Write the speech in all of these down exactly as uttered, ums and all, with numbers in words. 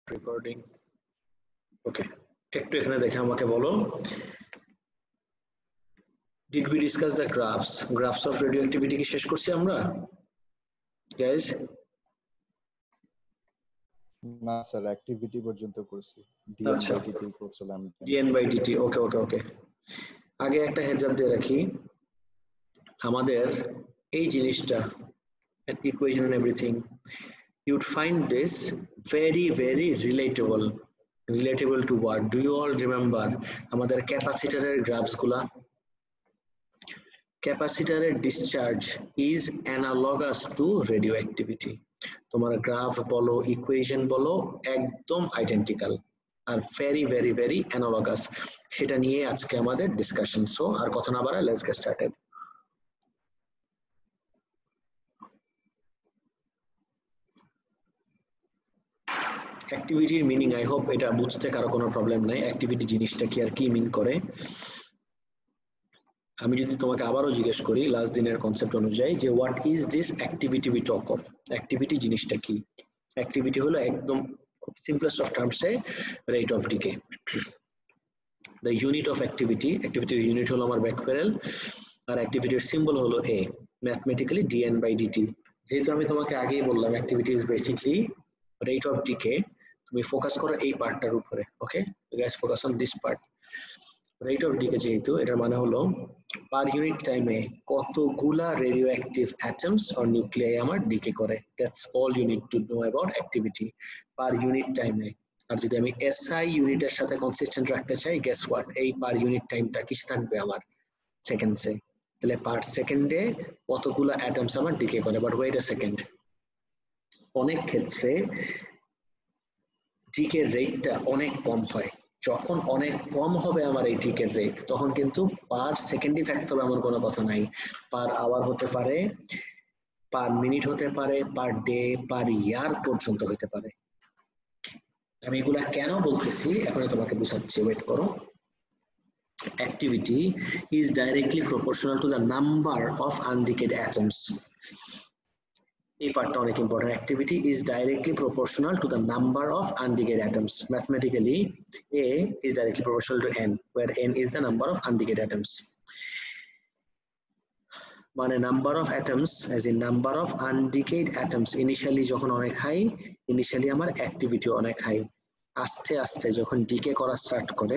Recording ওকে একটু এখানে দেখে আমাকে বলো did we discuss the graphs graphs of radioactivity কি শেষ করছি আমরা guys না স্যার অ্যাক্টিভিটি পর্যন্ত করছি dn by dt করছিলাম dn by dt ওকে ওকে ওকে আগে একটা হেডস আপ দিয়ে রাখি আমাদের এই জিনিসটা equation and everything you'd find this very very relatable relatable to what do you all remember আমাদের ক্যাপাসিটরের গ্রাফস গুলা ক্যাপাসিটরের discharge is analogous to radioactivity তোমার গ্রাফ বলো ইকুয়েশন বলো একদম আইডেন্টিক্যাল আর very very very analogous সেটা নিয়ে আজকে আমাদের ডিসকাশন সো আর কথা না বাড়াই লেটস গেট স্টার্টেড অ্যাক্টিভিটির মিনিং আই হোপ এটা বুঝতে কারো কোনো প্রবলেম নাই অ্যাক্টিভিটি জিনিসটা কি আর কি মিন করে আমি যদি তোমাকে আবারও জিজ্ঞেস করি লাস্ট দিনের কনসেপ্ট অনুযায়ী যে what is this activity we talk of activity জিনিসটা কি অ্যাক্টিভিটি হলো একদম খুব সিম্পলেস্ট অফ টার্মসে rate of decay the unit of activity অ্যাক্টিভিটির ইউনিট হলো আমার ব্যাকপ্যারেল আর অ্যাক্টিভিটির সিম্বল হলো A mathematically dN by dt যেহেতু আমি তোমাকে আগেই বললাম activity is basically rate of decay তুমি ফোকাস করো এই পার্টটার উপরে okay you guys focus on this part rate of decay যেহেতু এটার মানে হলো পার ইউনিট টাইমে কতগুলা radioactive atoms or nuclei আমার ডিকে করে that's all you need to know about activity per unit টাইমে আর যদি আমি এসআই ইউনিটের সাথে কনসিস্টেন্ট রাখতে চাই গেস হোয়াট এই পার ইউনিট টাইমটা কিস থাকবে আমার সেকেন্ডসে তাহলে পার সেকেন্ডে কতগুলা অ্যাটমস আমার ডিকে করে বাট ওয়েট আ সেকেন্ড অনেক ক্ষেত্রে ডিকের রেটটা অনেক কম হয় যখন অনেক কম হবে আমার এই ডিকের রেট তখন কিন্তু পার সেকেন্ডই থাকতে হবে আমার কোনো কথা নাই পার আওয়ার হতে পারে পার মিনিট হতে পারে পার ডে পার ইয়ার পর্যন্ত হতে পারে আমি এগুলা কেন বলতেছি এখন তোমাকে বুঝাচ্ছি ওয়েট করো activity is directly proportional to the number of undecayed atoms এই পার্টটা অনেক important activity is directly proportional to the number of undecayed atoms mathematically A is directly proportional to N where N is the number of undecayed atoms মানে number of atoms as in number of undecayed atoms initially যখন অনেক high initially আমার activity অনেক high আস্তে আস্তে যখন decay করা start করে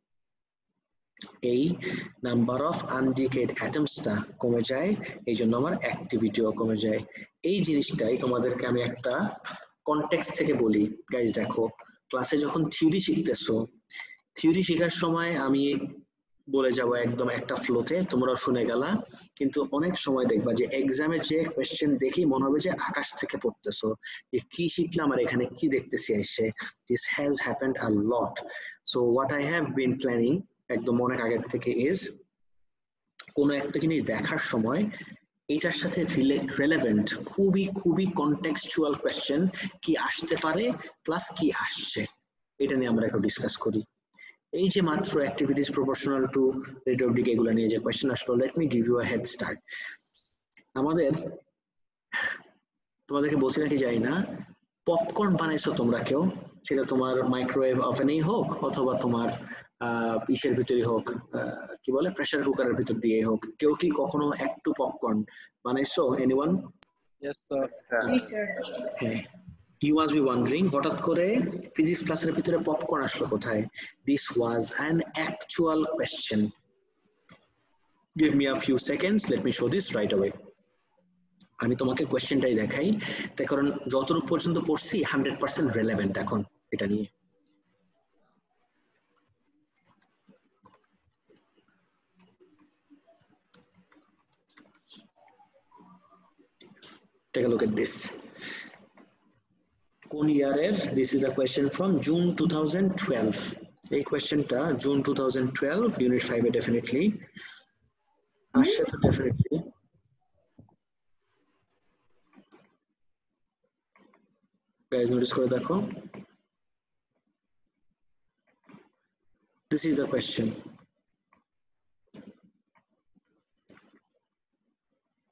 এই নাম্বার অফ আনডিকেড অ্যাটমসটা কমে যায় এই জন্য আমার অ্যাক্টিভিটিও কমে যায় এই জিনিসটাই তোমাদেরকে আমি একটা কনটেক্সট থেকে বলি গাইজ দেখো ক্লাসে যখন থিওরি শিখতেছো থিওরি শেখার সময় আমি বলে যাব একদম একটা ফ্লোতে তোমরাও শুনে গেলা কিন্তু অনেক সময় দেখবা যে এক্সামে যে কোয়েশ্চেন দেখি মনে হবে যে আকাশ থেকে পড়তেছো যে কি শিখলাম আর এখানে কি দেখতেছি এসে this has happened a lot so what I have been planning একদম অনেক আগের থেকে ইজ কোনো একটা জিনিস দেখার সময় এটার সাথে রিলেভেন্ট খুবই খুবই কনটেক্সচুয়াল কোয়েশ্চেন কি আসতে পারে প্লাস কি আসছে এটা নিয়ে আমরা একটু ডিসকাস করি এই যে মাত্র activities proportional to rate of decay এগুলো নিয়ে যে কোয়েশ্চেন আসলো let me give you a head start আমাদের তোমাদেরকে বলছি নাকি যাই না পপকর্ন বানাইছো তোমরা কেউ সেটা তোমার মাইক্রোওয়েভ ওভেনেই হোক অথবা তোমার আহ ইসের ভিতরে হোক কি বলে প্রেসার কুকারের ভিতর দিয়ে হোক কেউ কি কখনো একটু পপকর্ন বানাইছো anyone Yes sir. Yes sir. হ্যাঁ You must be wondering হঠাৎ করে ফিজিক্স ক্লাসের ভিতরে পপকর্ন আসলো কোথায় This was an actual question. Give me a few seconds. Let me show this right away. আমি তোমাকে কোয়েশ্চেনটাই দেখাই তাই কারণ যতটুকু পর্যন্ত পড়ছি হান্ড্রেড পার্সেন্ট রেলেভেন্ট এখন এটা নিয়ে Take a look at this. কোন ইয়ারের this is a question from June twenty twelve এই কোয়েশ্চেনটা June twenty twelve unit five এ definitely আসছে তো definitely guys notice করে দেখো this is the question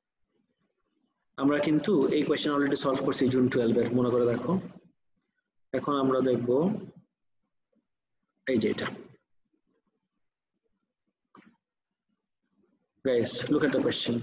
আমরা কিন্তু এই কোয়েশ্চেন অলরেডি সলভ করছি জুন twelve এর মনে করে দেখো এখন আমরা দেখব এই যে এটা guys look at the question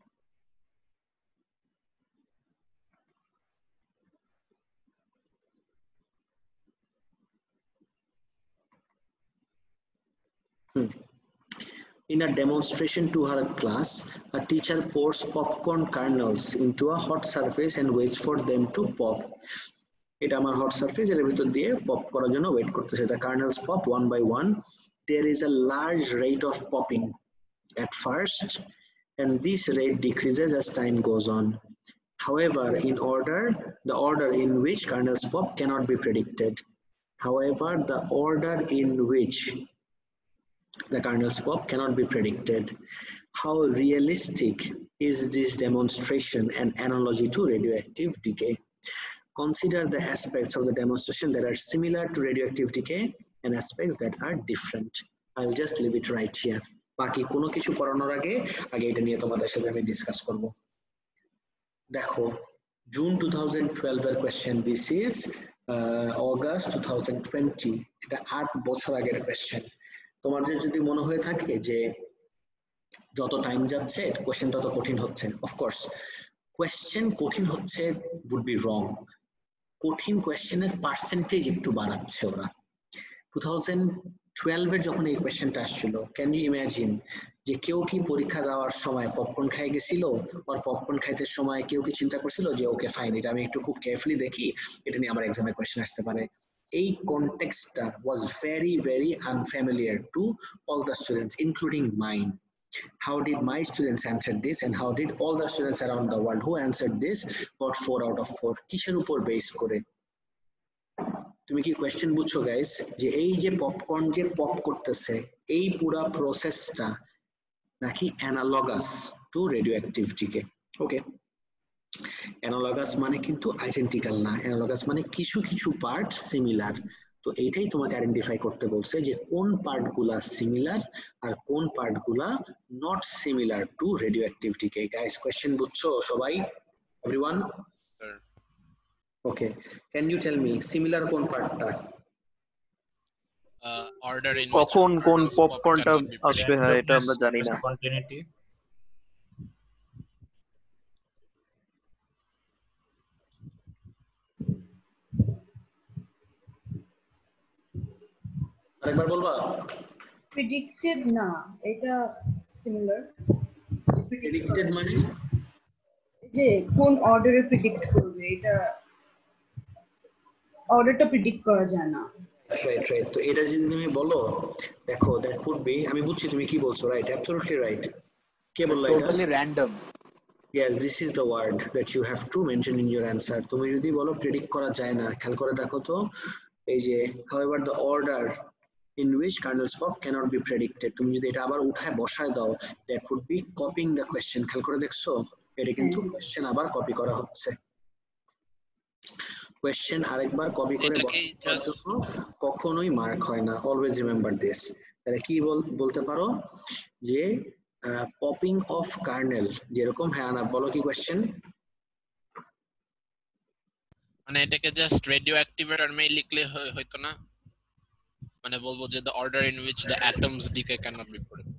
hmm. In a demonstration to her class, a teacher pours popcorn kernels into a hot surface and waits for them to pop. এটা আমার hot surface এর ভিতর দিয়ে pop করার জন্য wait করতেছে. The kernels pop one by one. There is a large rate of popping at first, and this rate decreases as time goes on. However, in order, the order in which kernels pop cannot be predicted. However, the order in which the kernels pop cannot be predicted. How realistic is this demonstration and analogy to radioactive decay? Consider the aspects of the demonstration that are similar to radioactive decay and aspects that are different. I'll just leave it right here. বাকি কোনো কিছু করানোর আগে আগে এটা নিয়ে তোমাদের সাথে আমি ডিসকাস করব। দেখো জুন টু থাউজেন্ড টুয়েলভ এর question, this is August two thousand twenty, এটা আট বছর আগের কোয়েশ্চেন। তোমাদের যদি মনে হয়ে থাকে যে যত টাইম যাচ্ছে কোয়েশ্চেন তত কঠিন হচ্ছে, অফকোর্স কোয়েশ্চেন কঠিন হচ্ছে would be wrong. কঠিন কোয়েশ্চেনের পার্সেন্টেজ একটু বাড়াচ্ছে ওরা। টু থাউজেন্ড টুয়েলভ এর যখন এই কোয়েশ্চেনটা আসছিল, ক্যান ইউ ইমাজিন যে কেউ কি পরীক্ষা দেওয়ার সময় পপকর্ন খাই গেছিল, আর পপকর্ন খাইতে সময় কেউ কি চিন্তা করছিল যে ওকে ফাইন, এটা আমি একটু খুব কেয়ারফুলি দেখি, এটা নিয়ে আমার এক্সামে কোয়েশ্চেন আসতে পারে। এই কনটেক্সটটা was very very unfamiliar to all the students including mine. How did my students answer this and how did all the students around the world who answered this got four out of four? কিসের উপর base করে? তুমি কি question বুঝছো guys, যে এই যে popcorn যে পপ করতেছে এই পুরো প্রসেসটা নাকি analogous to radioactive decay? Okay, analogous মানে কিন্তু আইডেন্টিক্যাল না, অ্যানালগাস মানে কিছু কিছু পার্ট সিমিলার। তো এইটাই তোমাকে আইডেন্টিফাই করতে বলছে যে কোন পার্টগুলা সিমিলার আর কোন পার্টগুলা not similar to radioactive decay. Guys question বুঝছো সবাই? Everyone? Sir okay, can you tell me similar কোন পার্টটা? অর্ডার ইন কখন কোন পপকর্নটা আসবে হ্যাঁ এটা আমরা জানি না। কন্টিনিউটি আরেকবার বলবা? প্রেডিক্টেড না, এটা সিমিলার। প্রেডিক্টেড মানে যে কোন অর্ডারে প্রেডিক্ট করবে, এটা অর্ডারটা প্রেডিক্ট করা যায় না। রাইট রাইট, তো এটা যদি তুমি বলো, দেখো দ্যাট উড বি, আমি বুঝছি তুমি কি বলছো, রাইট, অ্যাবসলিউটলি রাইট। কে বললো এটা? Totally random. Yes, this is the word that you have to mention in your answer. তুমি যদি বলো প্রেডিক্ট করা যায় না, খেয়াল করে দেখো তো এই যে however the order in which kernels pop cannot be predicted, তুমি যদি এটা আবার উঠায় বসায় দাও that would be copying the question. খেয়াল করে দেখছো এটা কিন্তু কোশ্চেন আবার কপি করা হচ্ছে। কোশ্চেন আরেকবার কপি করে বসার জন্য কখনোই মার্ক হয় না, অলওয়েজ রিমেম্বার দিস। তাহলে কি বলতে পারো যে পপিং অফ কার্নেল, যেরকম, হ্যাঁ না বলো কি কোশ্চেন? মানে এটাকে জাস্ট রেডিও অ্যাক্টিভেটর মে লিখলে হয়তো না, মানে বলবো যে the order in which the atoms decay cannot be predicted.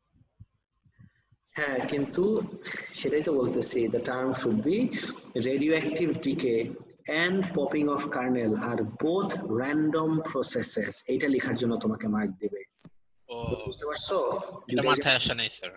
হ্যাঁ, কিন্তু সেটাই তো বলতেছি, the term should be radioactive decay and popping of kernel are both random processes. এইটা লেখার জন্য তোমাকে মার্ক দিবে। ও বুঝতে পারছো? এটা মাথায় আসে নাই স্যার।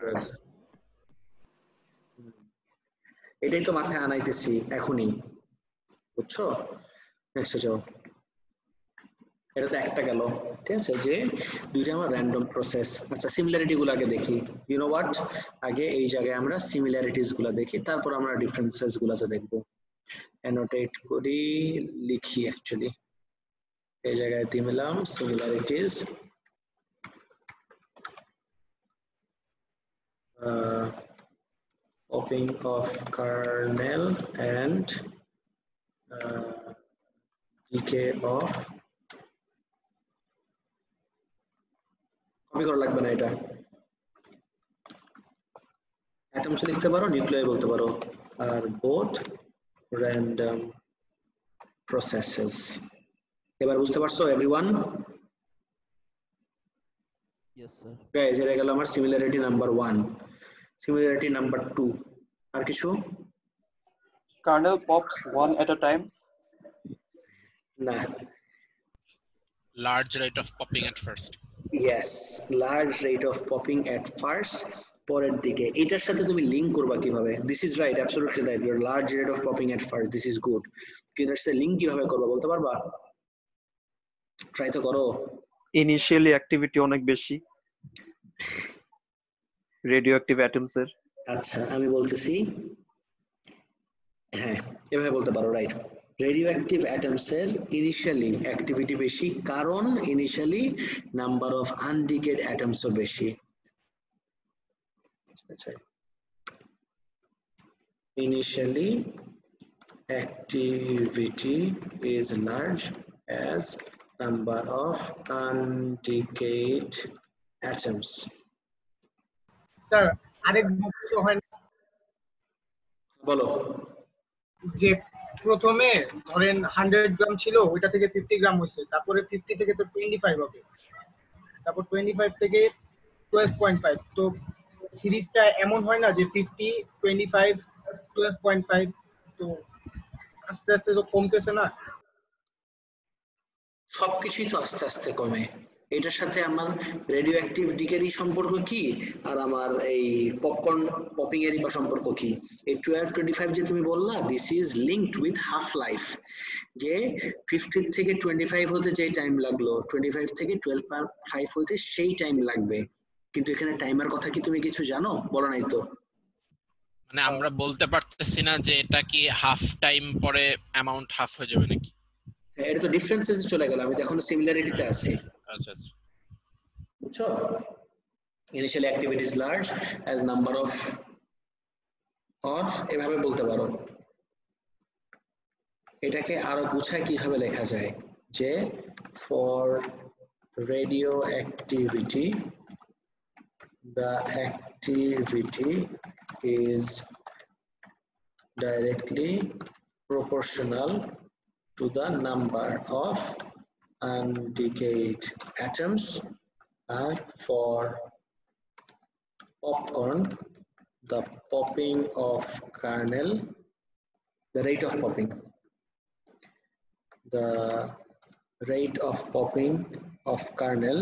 এটাই তো মাথায় আনাইতেছি এখনই, বুঝছো? নেক্সট যাও। এটা তো একটা গেল, ঠিক আছে, যে দুইটা আমার র্যান্ডম প্রসেস। আচ্ছা, সিমিলারিটি গুলো আগে দেখি। ইউ নো হোয়াট, আগে এই জায়গায় আমরা সিমিলারিটিস গুলো দেখি, তারপর আমরা ডিফারেন্সেস গুলোতে দেখবো। অ্যানোটেট করি, লিখি অ্যাকচুয়ালি। এই জায়গায় দিলাম সিমিলারিটিস। Uh, popping of kernel and uh, decay of, copy করা লাগবে না, এটা অ্যাটমস লিখতে পারো, নিউক্লিয়াই বলতে পারো, আর বোথ র্যান্ডম প্রসেসেস। এবার বুঝতে পারছো এভরিওয়ান? Yes sir. গাইস এটা গেল আমার similarity number one. Similarity number two আর কিছু? Kernel pops one at a time. না। Large rate of popping at first. Yes, large rate of popping at first. পরের দিকে এটার সাথে তুমি লিংক করবা কিভাবে? This is right, absolutely right. Your large rate of popping at first. This is good. কিন্তু এর সাথে লিংক কিভাবে করবা বলতে পারবা? ট্রাই তো করো। ইনিশিয়ালি অ্যাক্টিভিটি অনেক বেশি রেডিও অ্যাক্টিভ অ্যাটমস এর। আচ্ছা আমি বলতেছি, হ্যাঁ এভাবে বলতে পারো, রাইট। রেডিও অ্যাক্টিভ অ্যাটমস এর ইনিশিয়ালি অ্যাক্টিভিটি বেশি কারণ ইনিশিয়ালি নাম্বার অফ আনডিকেড অ্যাটমসও বেশি। আচ্ছা initially activity is large as number of undecayed atoms. Sir আরেক বক্তব্য হয় না বলো। যে প্রথমে ধরেন হান্ড্রেড গ্রাম ছিল ওইটা থেকে ফিফটি গ্রাম হয়েছে, তারপরে ফিফটি থেকে তো টোয়েন্টি ফাইভ হবে, তারপর টোয়েন্টি ফাইভ থেকে টুয়েলভ পয়েন্ট ফাইভ, তো সিরিজটা এমন হয় না যে fifty twenty five twelve point five, তো আস্তে আস্তে তো কমতেছে না? সবকিছুই তো আস্তে আস্তে কমে। এটার সাথে আমার রেডিও অ্যাক্টিভ ডিকেরই সম্পর্ক কি আর আমার এই পপকর্ন পপিং এরই বা সম্পর্ক কি? এই টুয়েলভ টোয়েন্টি ফাইভ যে তুমি বললা, this is linked with half life, যে ফিফটি থেকে টোয়েন্টি ফাইভ হতে যে টাইম লাগলো টোয়েন্টি ফাইভ থেকে টুয়েলভ ফাইভ হতে সেই টাইম লাগবে। কিন্তু এখানে টাইমের কথা কি তুমি কিছু জানো? বলো নাই তো। মানে আমরা বলতে পারতেছি না যে এটা কি হাফ টাইম পরে অ্যামাউন্ট হাফ হয়ে যাবে নাকি? এটা তো ডিফারেন্সেস চলে গেল, আমি তো এখনো সিমিলারিটিতে আছি। আচ্ছা আচ্ছা বুঝছো? Initial activity is large as number of, or এভাবে বলতে পারো। এটাকে আরো বুঝায় কিভাবে লেখা যায় যে for radioactivity the activity is directly proportional to the number of undecayed atoms, and for popcorn the popping of kernel, the rate of popping the rate of popping of kernel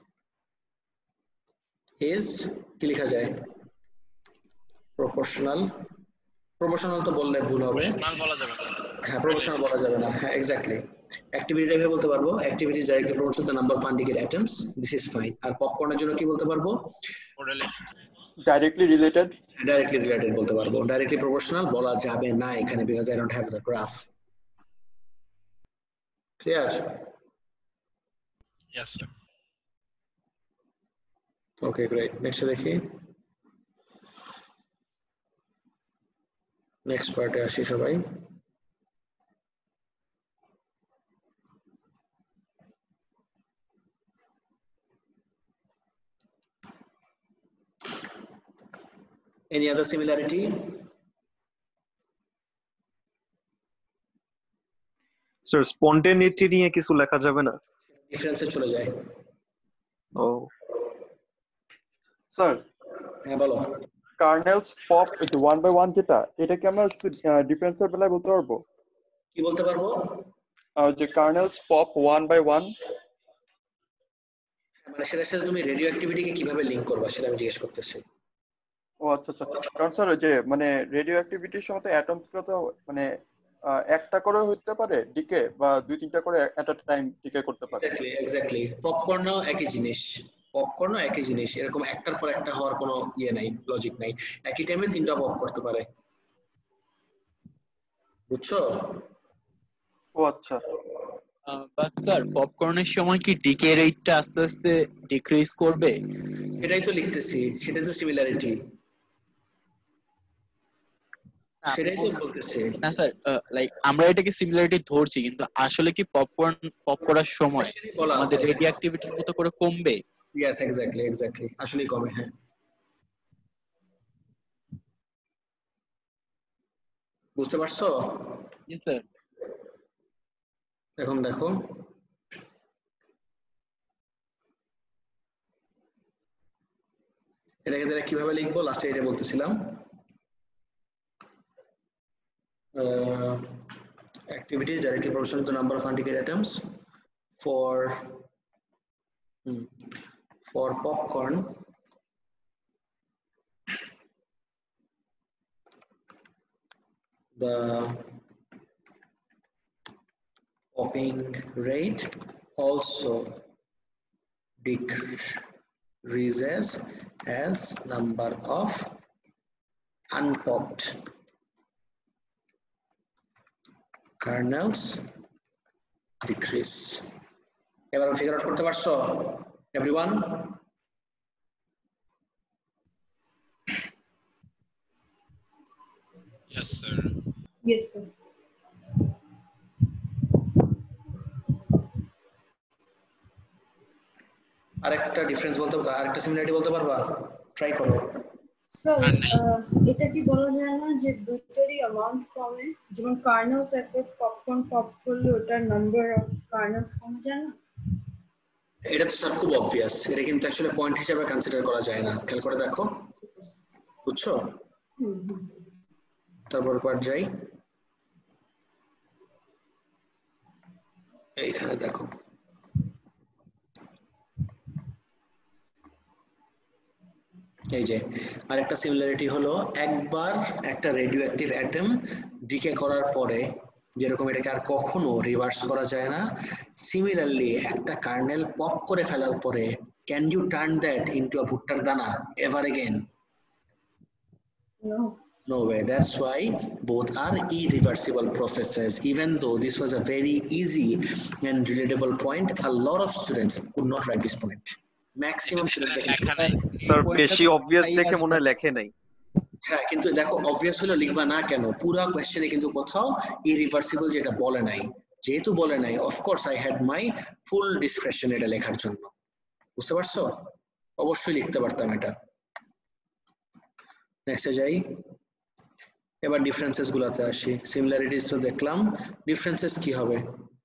is কি লেখা যায়? Proportional. Proportional তো বললে ভুল হবে, proportional বলা যাবে না। হ্যাঁ প্রপোর্শনাল বলা যাবে না, হ্যাঁ এক্স্যাক্টলি। অ্যাক্টিভিটি টাইপে বলতে পারবো activity is directly proportional to the number of undecayed atoms, this is fine. আর পপকর্নের জন্য কি বলতে পারবো? Correlation. Directly related. Directly related বলতে পারবো। ডাইরেক্টলি প্রপোর্শনাল বলা যাবে না এখানে, because I don't have the graph. Clear? Yes sir. Okay great, next দেখি। নেক্সট পার্টে আসি সবাই। Any other similarity? Sir spontaneity নিয়ে কিছু লেখা যাবে না? ডিফারেন্সে চলে যায়। ও স্যার হ্যাঁ বলো। কার্নেলস পপ এটা ওয়ান বাই ওয়ান যেটা, এটা কি আমরা ডিফারেন্সের বেলায় বলতে পারবো? কি বলতে পারবো? আহ, যে kernels pop one by one, মানে সেটার সাথে তুমি রেডিও অ্যাক্টিভিটিকে কিভাবে লিংক করবা সেটা আমি জিজ্ঞেস করতেছি। ও আচ্ছা আচ্ছা। কারণ স্যার যে মানে রেডিও অ্যাক্টিভিটির সময় অ্যাটমস গুলো তো মানে আহ, একটা করে হতে পারে ডিকে, বা দুই তিনটা করে এট আ টাইম ডিকে করতে পারে। Exactly exactly. পপকর্নও একই জিনিস, পপকর্নও একই জিনিস, এরকম একটার পর একটা হওয়ার কোনো ইয়ে নাই, লজিক নাই। একই টাইমে তিনটা পপ করতে পারে। বুঝছো? ও আচ্ছা। বাট স্যার পপকর্নের সময় কি ডিকে রেটটা আস্তে আস্তে ডিক্রিজ করবে? এটাই তো লিখতেছি, সেটাই তো সিমিলারিটি, সেটাই তো বলতেছি। না স্যার, লাইক আমরা এটাকে সিমিলারিটি ধরছি, কিন্তু আসলে কি পপকর্ন পপ করার সময় আমাদের রেডিও অ্যাক্টিভিটির মতো করে কমবে? ইয়েস এক্স্যাক্টলি এক্স্যাক্টলি, আসলেই কমে। হ্যাঁ বুঝতে পারছো? জি স্যার। এখন দেখো এটাকে তাহলে কিভাবে লিখবো লাস্টে এটা বলতেছিলাম activities directly proportional to the number of undecayed atoms for hmm, for popcorn the popping rate also decreases as number of unpopped kernels decrease. এবার ফিগার আউট করতে পারছো everyone? Yes sir. Yes, sir. আরেকটা difference বলতে আরেকটা similarity বলতে পারবা? Try করো। Sir এটা কি বলা যায় না যে দুটোরই অ্যামাউন্ট কমে, যেমন কার্নেলস একটা পপকর্ন পপ করলে ওটার নাম্বার অফ কার্নেলস কমে যায় না? এটা তো স্যার খুব অবভিয়াস, এটা কিন্তু অ্যাকচুয়ালি পয়েন্ট হিসেবে কনসিডার করা যায় না, খেয়াল করে দেখো, বুঝছো? হুম হুম। তারপর পার যাই, এইখানে দেখো এই যে আরেকটা সিমিলারিটি হলো একবার একটা রেডিও অ্যাক্টিভ অ্যাটম ডিকে করার পরে যেরকম এটাকে আর কখনো রিভার্স করা যায় না, সিমিলারলি একটা কার্নেল পপ করে ফেলার পরে can you turn that into a ভুট্টার দানা ever again? No. No way. That's why both are irreversible processes. Even though this was a very easy and relatable point, a lot of students could not write this point. Maximum students sir বেশি obvious দেখে মনে হয় লেখে নাই। হ্যাঁ, কিন্তু দেখো obvious হলো লিখবা না কেন, পুরো কোশ্চেনে কিন্তু কোথাও ইরিভার্সিবল যেটা বলে নাই, যেহেতু বলে নাই of course I had my full description এটা লেখার জন্য, বুঝতে পারছো? অবশ্যই লিখতে পারতাম এটা। নেক্সটে যাই, এবার ডিফারেন্সেস গুলাতে আসি। সিমিলারিটিস তো দেখলাম, ডিফারেন্সেস কি হবে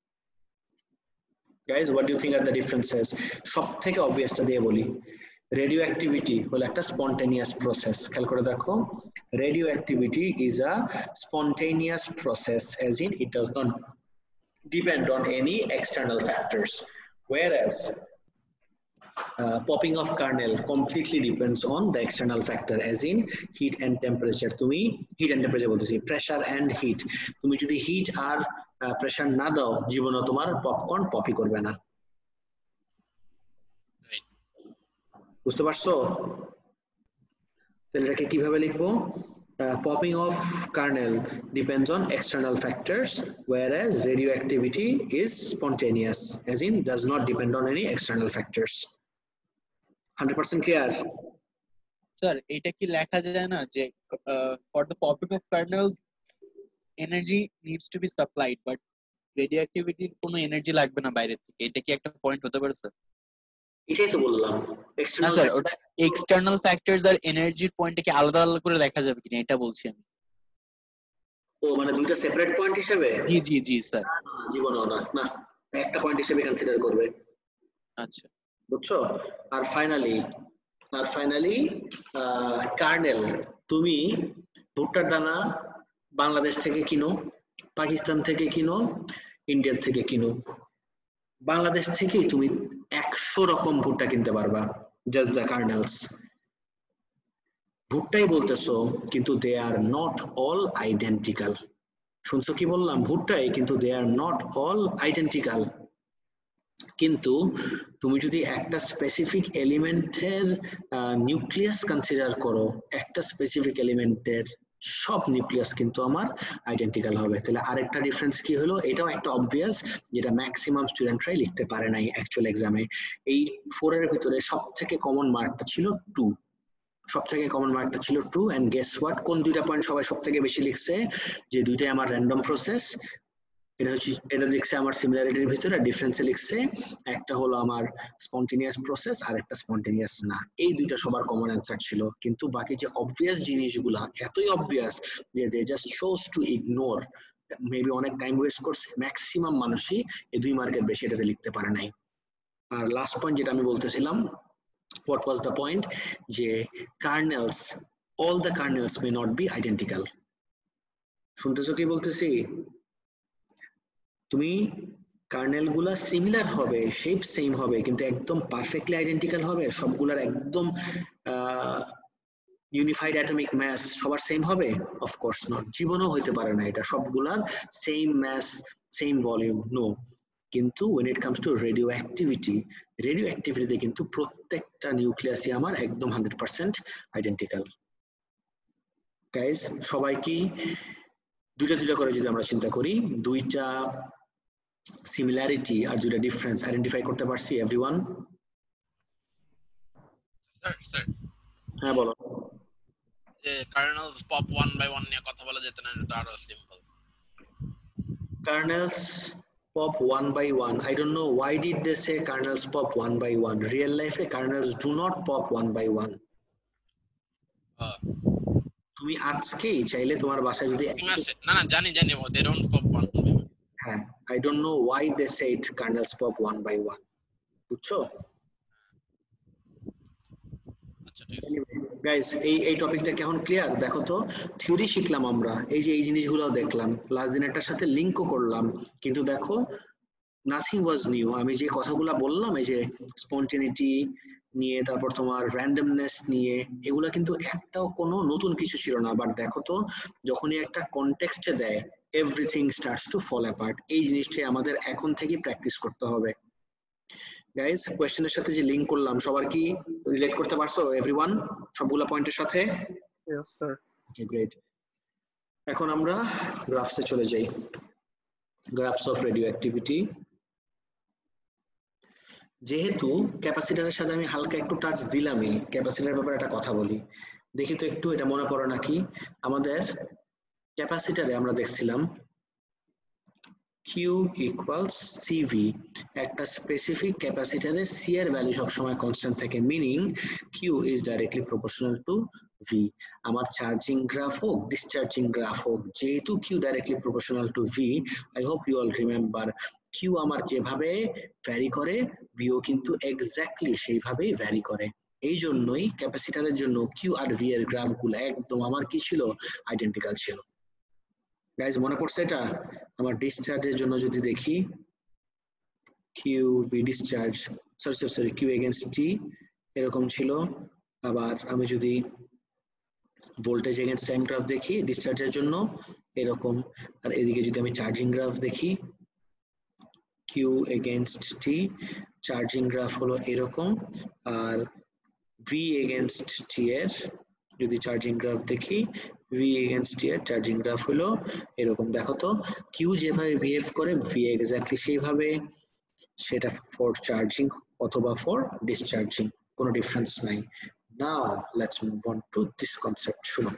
guys? What do you think are the differences? সবথেকে অবভিয়াসটা দিয়ে বলি, রেডিও অ্যাক্টিভিটি হলো একটা স্পন্টেনিয়াস প্রসেস। খেয়াল করে দেখো, radioactivity is a spontaneous process as in it does not depend on any external factors, whereas Uh, popping of kernel completely depends on the external factor as in heat and temperature. তুমি heat and temperature বলতেছি, pressure and heat. তুমি যদি heat আর pressure না দাও জীবনে তোমার popcorn poppy করবে না, বুঝতে পারছো? তাহলে এটাকে কিভাবে লিখবো? Uh, popping of kernel depends on external factors, whereas radioactivity is spontaneous as in does not depend on any external factors. one hundred percent clear? Sir এটা কি লেখা যায় না যে for the popping of kernels energy needs to be supplied but radioactivity কোনো energy লাগবে না বাইরে থেকে, এটা কি একটা পয়েন্ট হতে পারে স্যার? এটাই তো বললাম, না স্যার ওটা এক্সটার্নাল ফ্যাক্টরস আর এনার্জির পয়েন্টটা কি আলাদা আলাদা করে দেখা যাবে কিনা এটা বলছি আমি। ও মানে দুইটা সেপারেট পয়েন্ট হিসেবে? জি জি জি স্যার, জীবনেও না, না একটা পয়েন্ট হিসেবে কনসিডার করবে। আচ্ছা, বুঝছো? আর ফাইনালি আর ফাইনালি কার্নেল তুমি ভুট্টার দানা বাংলাদেশ থেকে কিনো, পাকিস্তান থেকে কিনো, ইন্ডিয়ার থেকে কিনো, বাংলাদেশ থেকে তুমি একশো রকম ভুট্টা কিনতে পারবা, জাস্ট দ্য কার্নেলস। ভুট্টাই বলতেছো কিন্তু they are not all identical. শুনছো কি বললাম? ভুট্টাই, কিন্তু they are not all identical. কিন্তু তুমি যদি একটা স্পেসিফিক এলিমেন্টের নিউক্লিয়াস কনসিডার করো, একটা স্পেসিফিক এলিমেন্টের সব নিউক্লিয়াস কিন্তু আমার আইডেন্টিক্যাল হবে। তাহলে আরেকটা ডিফারেন্স কি হলো? এটাও একটা অবভিয়াস, যেটা ম্যাক্সিমাম স্টুডেন্টরাই লিখতে পারে নাই অ্যাকচুয়াল এক্সামে। এই ফোর এর ভিতরে সব থেকে কমন মার্কটা ছিল টু, সব থেকে কমন মার্কটা ছিল টু। এন্ড গেস হোয়াট, কোন দুইটা পয়েন্ট সবাই সব থেকে বেশি লিখছে? যে দুইটাই আমার র্যান্ডম প্রসেস, এটা হচ্ছে এটা লিখছে আমার সিমিলারিটির ভিতরে, ডিফারেন্সে লিখছে একটা হলো আমার স্পন্টেনিয়াস প্রসেস আর একটা স্পন্টেনিয়াস না। এই দুইটা সবার কমন অ্যান্সার ছিল, কিন্তু বাকি যে অবভিয়াস জিনিসগুলা এতই অবভিয়াস যে they just shows to ignore, maybe অনেক টাইম ওয়েস্ট করছে, ম্যাক্সিমাম মানুষই এই দুই মার্কের বেশি এটাতে লিখতে পারে নাই। আর লাস্ট পয়েন্ট যেটা আমি বলতেছিলাম, what was the point যে kernels all the kernels may not be identical শুনতেছো কি বলতেছি তুমি কার্নেল গুলা সিমিলার হবে শেপ সেম হবে কিন্তু একদম পারফেক্টলি আইডেন্টিক্যাল হবে সবগুলার একদম ইউনিফাইড অ্যাটমিক মাস সবার সেম হবে অফ কোর্স নট জীবনও হইতে পারে না এটা সবগুলার same mass same volume no কিন্তু when it comes to radioactivity radioactivity কিন্তু প্রত্যেকটা নিউক্লিয়াসই আমার একদম one hundred percent identical guys সবাই কি দুইটা দুইটা করে যদি আমরা চিন্তা করি দুইটা সিমিলারিটি আর দুইটা ডিফারেন্স আইডেন্টিফাই করতে পারছি এভরিওয়ান স্যার স্যার হ্যাঁ বলো যে kernels pop one by one নিয়ে কথা বলা যেত না এটা আরো simple kernels pop one by one I don't know why did they say kernels pop one by one real life kernels do not pop one by one তুমি আজকে চাইলে তোমার বাসায় যদি না না জানি জানি they don't pop one by one হ্যাঁ I don't know why they said kernels pop one by one বুঝছো আচ্ছা ঠিক আছে গাইস এই এই টপিকটা কেমন ক্লিয়ার দেখো তো থিওরি শিখলাম আমরা এই যে এই জিনিসগুলো দেখলাম লাস্ট দিনেরটার সাথে লিংকও করলাম কিন্তু দেখো নাথিং ওয়াজ নিউ আমি যে কথাগুলো বললাম এই যে স্পন্টেনিটি নিয়ে তারপর তোমার র্যান্ডমনেস নিয়ে এগুলা কিন্তু একটাও কোনো নতুন কিছু ছিল না বাট দেখো তো যখনই একটা কনটেক্সটে দেয় everything starts to fall apart এই জিনিসটাই আমাদের এখন থেকে প্র্যাকটিস করতে হবে গাইস কোশ্চেনের সাথে যে লিংক করলাম সবার কি রিলেট করতে পারছো এভরিওয়ান সবগুলা পয়েন্টের সাথে ইয়েস স্যার ওকে গ্রেট এখন আমরা গ্রাফসে চলে যাই গ্রাফস অফ রেডিও অ্যাক্টিভিটি যেহেতু ক্যাপাসিটরের সাথে আমি হালকা একটু টাচ দিলামই ক্যাপাসিটরের ব্যাপারে একটা কথা বলি দেখি তো একটু এটা মনে পড়ে নাকি আমাদের ক্যাপাসিটরে আমরা দেখছিলাম Q equals C V একটা স্পেসিফিক ক্যাপাসিটরে C এর ভ্যালু সবসময় কনস্ট্যান্ট থাকে meaning Q is directly proportional to V আমার চার্জিং গ্রাফ হোক ডিসচার্জিং গ্রাফ হোক যেহেতু Q directly proportional to V I hope you all remember Q আমার যেভাবে ভ্যারি করে V ও কিন্তু এক্স্যাক্টলি সেইভাবেই ভ্যারি করে এই জন্যই ক্যাপাসিটরের জন্য Q আর V এর গ্রাফগুলো একদম আমার কি ছিল আইডেন্টিক্যাল ছিল গাইস মনে পড়ছে এটা আমার ডিসচার্জের জন্য যদি দেখি Q V discharge sorry sorry sorry Q against T এরকম ছিল আবার আমি যদি ভোল্টেজ এগেইনস্ট টাইম গ্রাফ দেখি ডিসচার্জের জন্য এরকম আর এদিকে যদি আমি চার্জিং গ্রাফ দেখি Q against T charging graph হলো এরকম আর V এগেইনস্ট T এর যদি চার্জিং গ্রাফ দেখি V against T এর চার্জিং গ্রাফ হলো এরকম দেখো তো Q যেভাবে বিহেভ করে V এক্স্যাক্টলি সেইভাবে সেটা ফর চার্জিং অথবা ফর ডিসচার্জিং কোনো ডিফারেন্স নাই now let's move on to this concept শুনো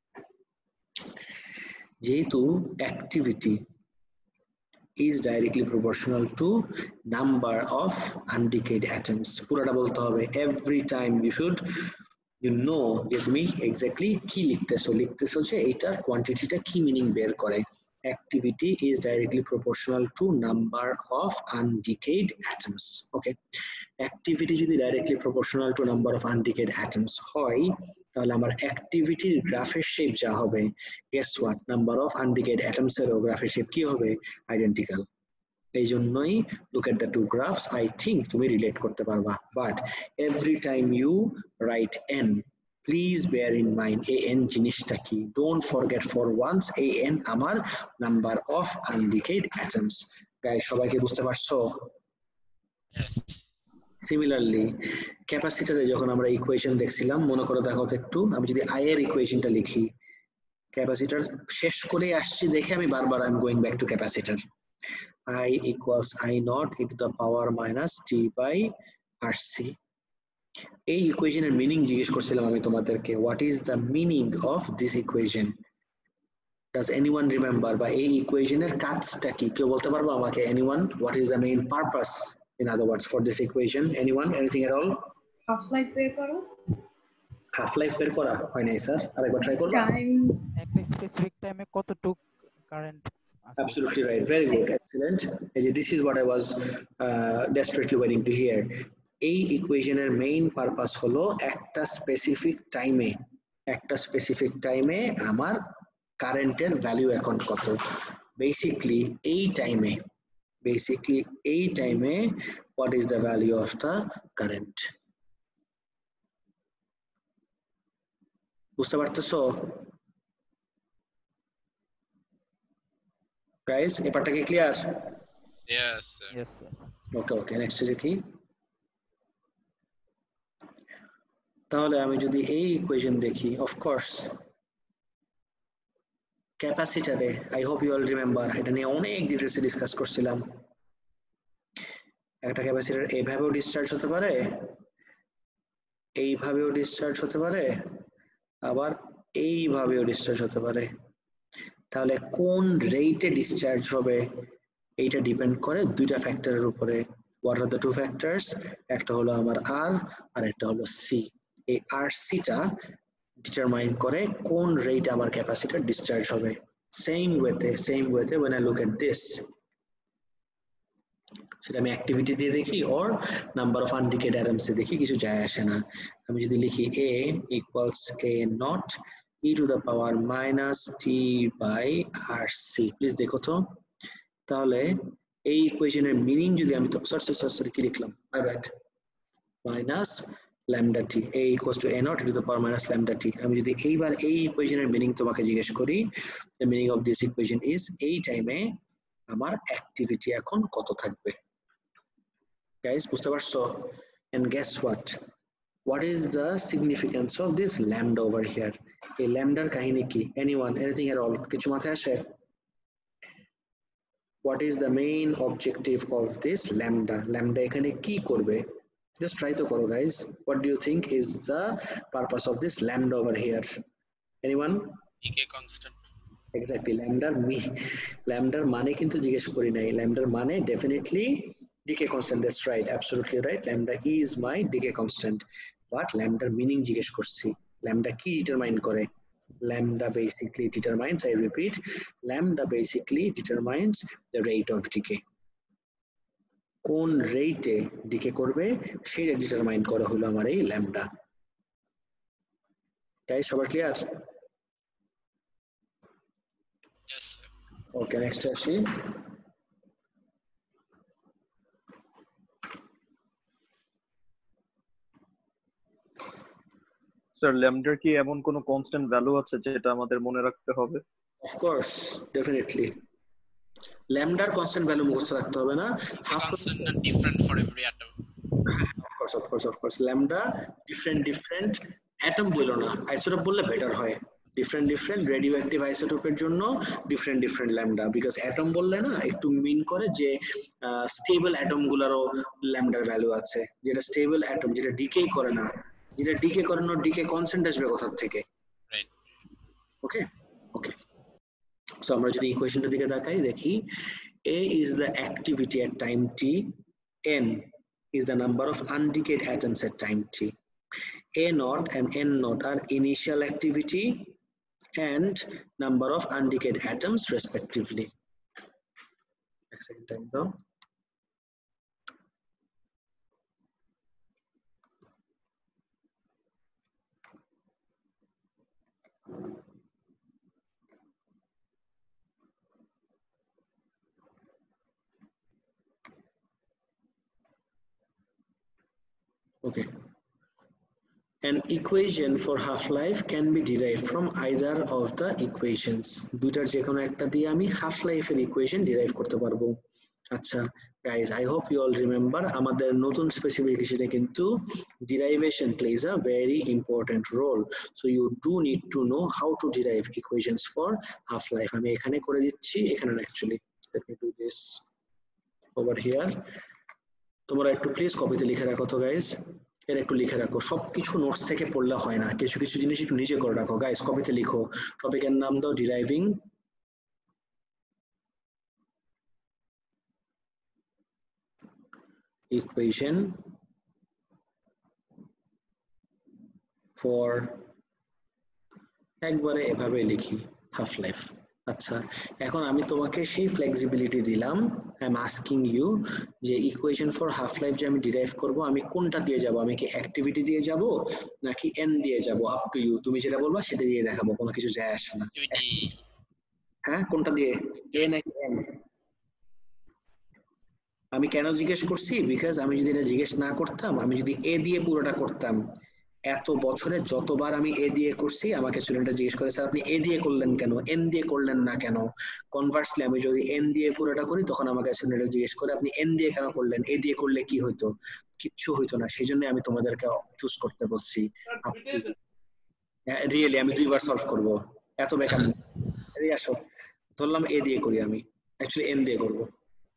যেহেতু activity is directly proportional to number of undecayed atoms পুরোটা বলতে হবে every time you should you know যে তুমি এক্স্যাক্টলি কি লিখতেছো লিখতেছো যে এইটার কোয়ান্টিটিটা কি মিনিং বের করে activity is directly proportional to number of undecayed atoms okay activity যদি directly proportional to number of undecayed atoms হয় তাহলে আমার activity গ্রাফের শেপ যা হবে guess what number of undecayed atoms এর গ্রাফের শেপ কি হবে identical এই জন্যই look at the two graphs I think তুমি রিলেট করতে পারবা but every time you write n please bear in mind an জিনিসটা কি don't forget for once an আমার number of undecayed atoms guys সবাই কি বুঝতে পারছো yes সিমিলারলি ক্যাপাসিটরে যখন আমরা ইকুয়েশন দেখছিলাম মনে করে দেখো তো একটু আমি যদি i এর ইকুয়েশনটা লিখি ক্যাপাসিটর শেষ করে আসছি দেখে আমি বারবার I am going back to capacitor I equals I naught e to the power minus T by R C এই ইকুয়েশনের মিনিং জিজ্ঞেস করছিলাম আমি তোমাদেরকে what is the meaning of this equation does anyone remember বা এই ইকুয়েশনের কাজটা কি কেউ বলতে পারবে আমাকে anyone what is the main purpose in other words for this equation anyone anything at all half life বের করো হাফ লাইফ বের করা হয় নাই স্যার আরেকবার ট্রাই করব টাইম একটা স্পেসিফিক টাইমে কতটুক current absolutely right very good excellent this is what I was uh, desperately waiting to hear এই ইকুয়েশনের মেইন পারপাস হলো একটা স্পেসিফিক টাইমে একটা স্পেসিফিক টাইমে আমার কারেন্টের ভ্যালু এখন কত বেসিক্যালি এই টাইমে বেসিক্যালি এই টাইমে what is the value of the current বুঝতে পারতেছো গাইস এই পার্টটা কি clear Yes, sir. Yes, sir. Okay okay next দেখি তাহলে আমি যদি এই ইকুয়েশন দেখি অফ কোর্স ক্যাপাসিটরে I hope you all remember এটা নিয়ে অনেক ডিটেইলসে ডিসকাস করছিলাম একটা ক্যাপাসিটর এইভাবেও ডিসচার্জ হতে পারে এইভাবেও ডিসচার্জ হতে পারে আবার এইভাবেও ডিসচার্জ হতে পারে তাহলে কোন রেটে ডিসচার্জ হবে এইটা ডিপেন্ড করে দুইটা ফ্যাক্টরের উপরে what are the two factors একটা হলো আমার R আর একটা হলো C এই R C টা ডিটারমাইন করে কোন রেটে আমার ক্যাপাসিটর ডিসচার্জ হবে সেম ওয়েতে সেম ওয়েতে when I look at this সেটা আমি অ্যাক্টিভিটি দিয়ে দেখি or number of undecayed atoms দিয়ে দেখি কিছু যায় আসে না আমি যদি লিখি A equals A naught e to the power minus t by R C please দেখো তো তাহলে এই ইকুয়েশনের মিনিং যদি আমি তো সরি সরি সরি কি লিখলাম my bad minus lambda t a equals to a naught e to the power minus lambda t আমি যদি এইবার এই ইকুয়েশনের মিনিং তোমাকে জিজ্ঞেস করি the meaning of this equation is এই টাইমে আমার অ্যাক্টিভিটি এখন কত থাকবে guys বুঝতে পারছো and guess what what is the significance of this lambda over here এই ল্যামডার কাহিনী কি anyone anything at all কিছু মাথায় আসে what is the main objective of this lambda lambda এখানে কি করবে just try to koro guys what do you think is the purpose of this lambda over here anyone decay constant exactly lambda me lambda মানে কিন্তু জিজ্ঞেস করি নাই lambda মানে definitely decay constant that's right absolutely right lambda is my decay constant but lambda meaning জিজ্ঞেস করছি lambda কি determine করে lambda basically determines I repeat lambda basically determines the rate of decay কোন রেটে ডিকে করবে সেটা determine করা হলো আমার এই ল্যামডা গাইস সবার clear yes sir okay next আসি স্যার ল্যামডার কি এমন কোনো কনস্ট্যান্ট ভ্যালু আছে যেটা আমাদের মনে রাখতে হবে অফ কোর্স ডেফিনেটলি ল্যামডার কনস্ট্যান্ট ভ্যালু মুখস্থ রাখতে হবে না half constant and different for every atom of course of course of course lambda different different atom বলো না আইসোটোপ বললে বেটার হয় different different radioactive আইসোটোপের জন্য different different lambda because atom বললে না একটু মিন করে যে স্টেবল অ্যাটম গুলারও ল্যামডার ভ্যালু আছে যেটা স্টেবল অ্যাটম যেটা ডিকে করে না যেটা ডিকে করে না ডিকে কনস্ট্যান্ট আসবে কোথা থেকে right ওকে ওকে So আমরা যদি ইকুয়েশনটার দিকে তাকাই দেখি A is the activity at time t n is the number of undecayed atoms at time t A naught and n naught are initial activity and number of undecayed atoms respectively এক second time দাও Okay. An equation for half-life can be derived from either of the equations. দুইটার যে কোনো একটা দিয়ে আমি half-life এর equation derive করতে পারবো। আচ্ছা, guys, I hope you all remember আমাদের নতুন স্পেসিফিকেশনে কিন্তু derivation plays a very important role. So you do need to know how to derive equations for half-life. আমি এখানে করে দিচ্ছি, এখানে actually. Let me do this over here. তোমরা একটু প্লিজ কপিতে লিখে রাখো তো গাইস এর একটু লিখে রাখো সবকিছু নোটস থেকে পড়লে হয় না কিছু কিছু জিনিস একটু নিজে করে রাখো গাইস কপিতে লিখো টপিকের নাম দাও ডিরাইভিং ইকুয়েশন ফর একবারে এভাবে লিখি হাফ লাইফ আচ্ছা এখন আমি তোমাকে সেই ফ্লেক্সিবিলিটি দিলাম আই এম আস্কিং ইউ যে ইকুয়েশন ফর হাফ লাইফ যে আমি ডিরাইভ করব আমি কোনটা দিয়ে যাব, আমি কি অ্যাক্টিভিটি দিয়ে যাব নাকি এন দিয়ে যাব, আপ টু ইউ, তুমি যেটা বলবা সেটা দিয়ে দেখাবো, কোনো কিছু যায় আসে না। হ্যাঁ কোনটা দিয়ে, এ নাকি এন? আমি কেন জিজ্ঞেস করছি, বিকজ আমি যদি এটা জিজ্ঞেস না করতাম, আমি যদি এ দিয়ে পুরোটা করতাম, এত বছরে যতবার আমি এ দিয়ে করছি আমাকে স্টুডেন্টরা জিজ্ঞেস করে স্যার আপনি এ দিয়ে করলেন কেন, এন দিয়ে করলেন না কেন। কনভার্সলি আমি যদি এন দিয়ে পুরোটা করি তখন আমাকে স্টুডেন্টরা জিজ্ঞেস করে আপনি এন দিয়ে কেন করলেন, এ দিয়ে করলে কি হইতো, কিচ্ছু হইতো না, সেই জন্য আমি তোমাদেরকে চুজ করতে বলছি। রিয়েলি আমি দুইবার সলভ করব, এত বেকার না। আসো ধরলাম এ দিয়ে করি, আমি অ্যাকচুয়ালি এন দিয়ে করব।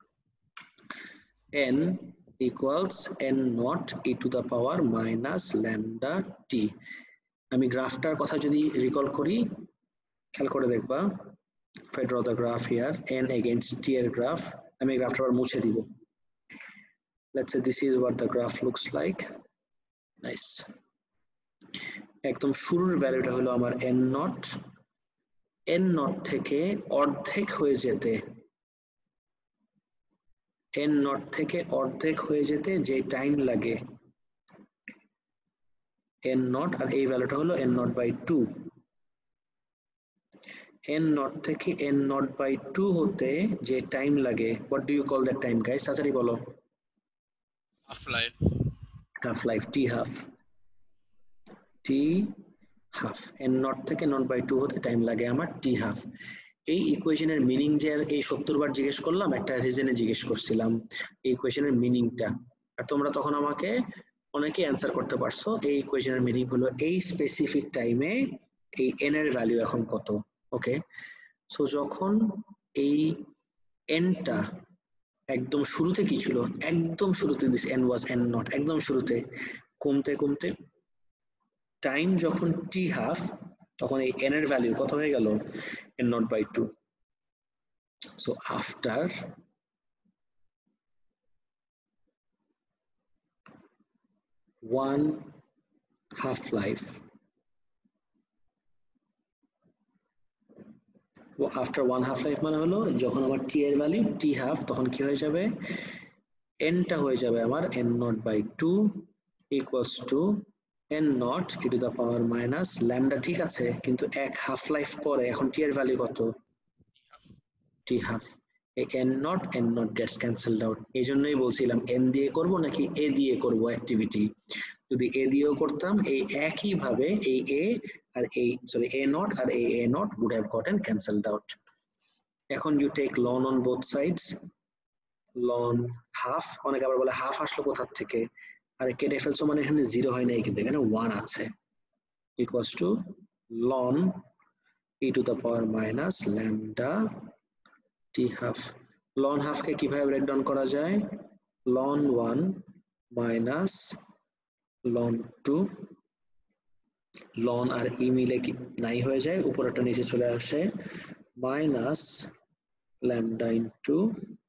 n equals n naught e to the power minus lambda t. আমি গ্রাফটার কথা যদি রিকল করি, খেয়াল করে দেখবা, if I draw the graph here, n against t এর গ্রাফ, আমি গ্রাফটা আবার মুছে দিব। Let's say this is what the graph looks like. Nice. একদম শুরুর ভ্যালুটা হলো আমার n naught, n naught থেকে অর্ধেক হয়ে যেতে n naught থেকে অর্ধেক হয়ে যেতে যে টাইম লাগে n naught, আর এই ভ্যালুটা হলো n naught by two। n naught থেকে n naught by two হতে যে টাইম লাগে, what do you call that time guys? তাড়াতাড়ি বলো। Half life. Half life, t half, t half, n naught থেকে n naught by two হতে time লাগে আমার t half। এই ইকুয়েশনের মিনিং যে এই সত্তর বার জিজ্ঞেস করলাম, একটা রিজনে জিজ্ঞেস করছিলাম এই ইকুয়েশনের মিনিংটা, আর তোমরা তখন আমাকে অনেকে অ্যান্সার করতে পারছো। এই ইকুয়েশনের মিনিং হলো এই স্পেসিফিক টাইমে এই n এর ভ্যালু এখন কত। ওকে, সো যখন এই nটা একদম শুরুতে কি ছিল, একদম শুরুতে this n was n naught, একদম শুরুতে কমতে কমতে টাইম যখন t half, তখন এই n এর ভ্যালু কত হয়ে গেল, n naught by two. So after one half life, after one half life মানে হলো যখন আমার t এর ভ্যালু t half, তখন কি হয়ে যাবে, n টা হয়ে যাবে আমার n naught by two equals to n naught e to the power minus lambda। ঠিক আছে, কিন্তু এক হাফ লাইফ পরে এখন t এর ভ্যালু কত, t half, এই n naught n naught gets cancelled out। এই জন্যই বলছিলাম n দিয়ে করব নাকি a দিয়ে করব অ্যাক্টিভিটি। যদি a দিয়েও করতাম এই একই ভাবে এই a আর এই সরি a naught আর এই a naught would have gotten cancelled out। এখন you take ln on both sides, ln half, অনেকে আবার বলে হাফ আসলো কোথা থেকে, আর কেটে ফেলছো মানে এখানে জিরো হয় নাই, কিন্তু এখানে ওয়ান আছে, equals to ln e to the power minus lambda t half। ln half কে কিভাবে ব্রেক ডাউন করা যায়, ln one minus ln two, ln আর e মিলে কি নাই হয়ে যায়, উপরেরটা নিচে চলে আসে, minus lambda into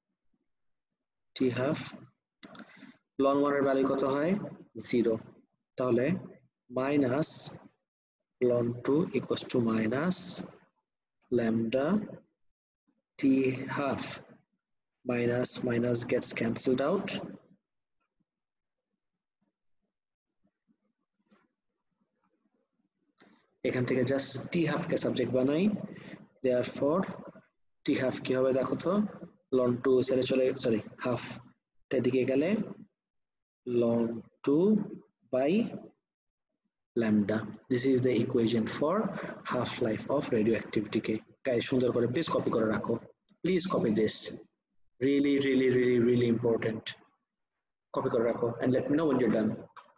t half। ln one এর ভ্যালু কত হয়, জিরো, তাহলে minus ln two equals to minus lambda t half, minus minus gets cancelled out, এখান থেকে জাস্ট t half কে সাবজেক্ট বানাই, therefore t half কি হবে দেখো তো, ln two ছেড়ে চলে সরি হাফ এদিকে গেলে ln two by lambda। This is the equation for half life of radioactivity কে। গাইস সুন্দর করে প্লিজ কপি করে রাখো, please copy this, really really really really important, copy করে রাখো and let me know when you're done।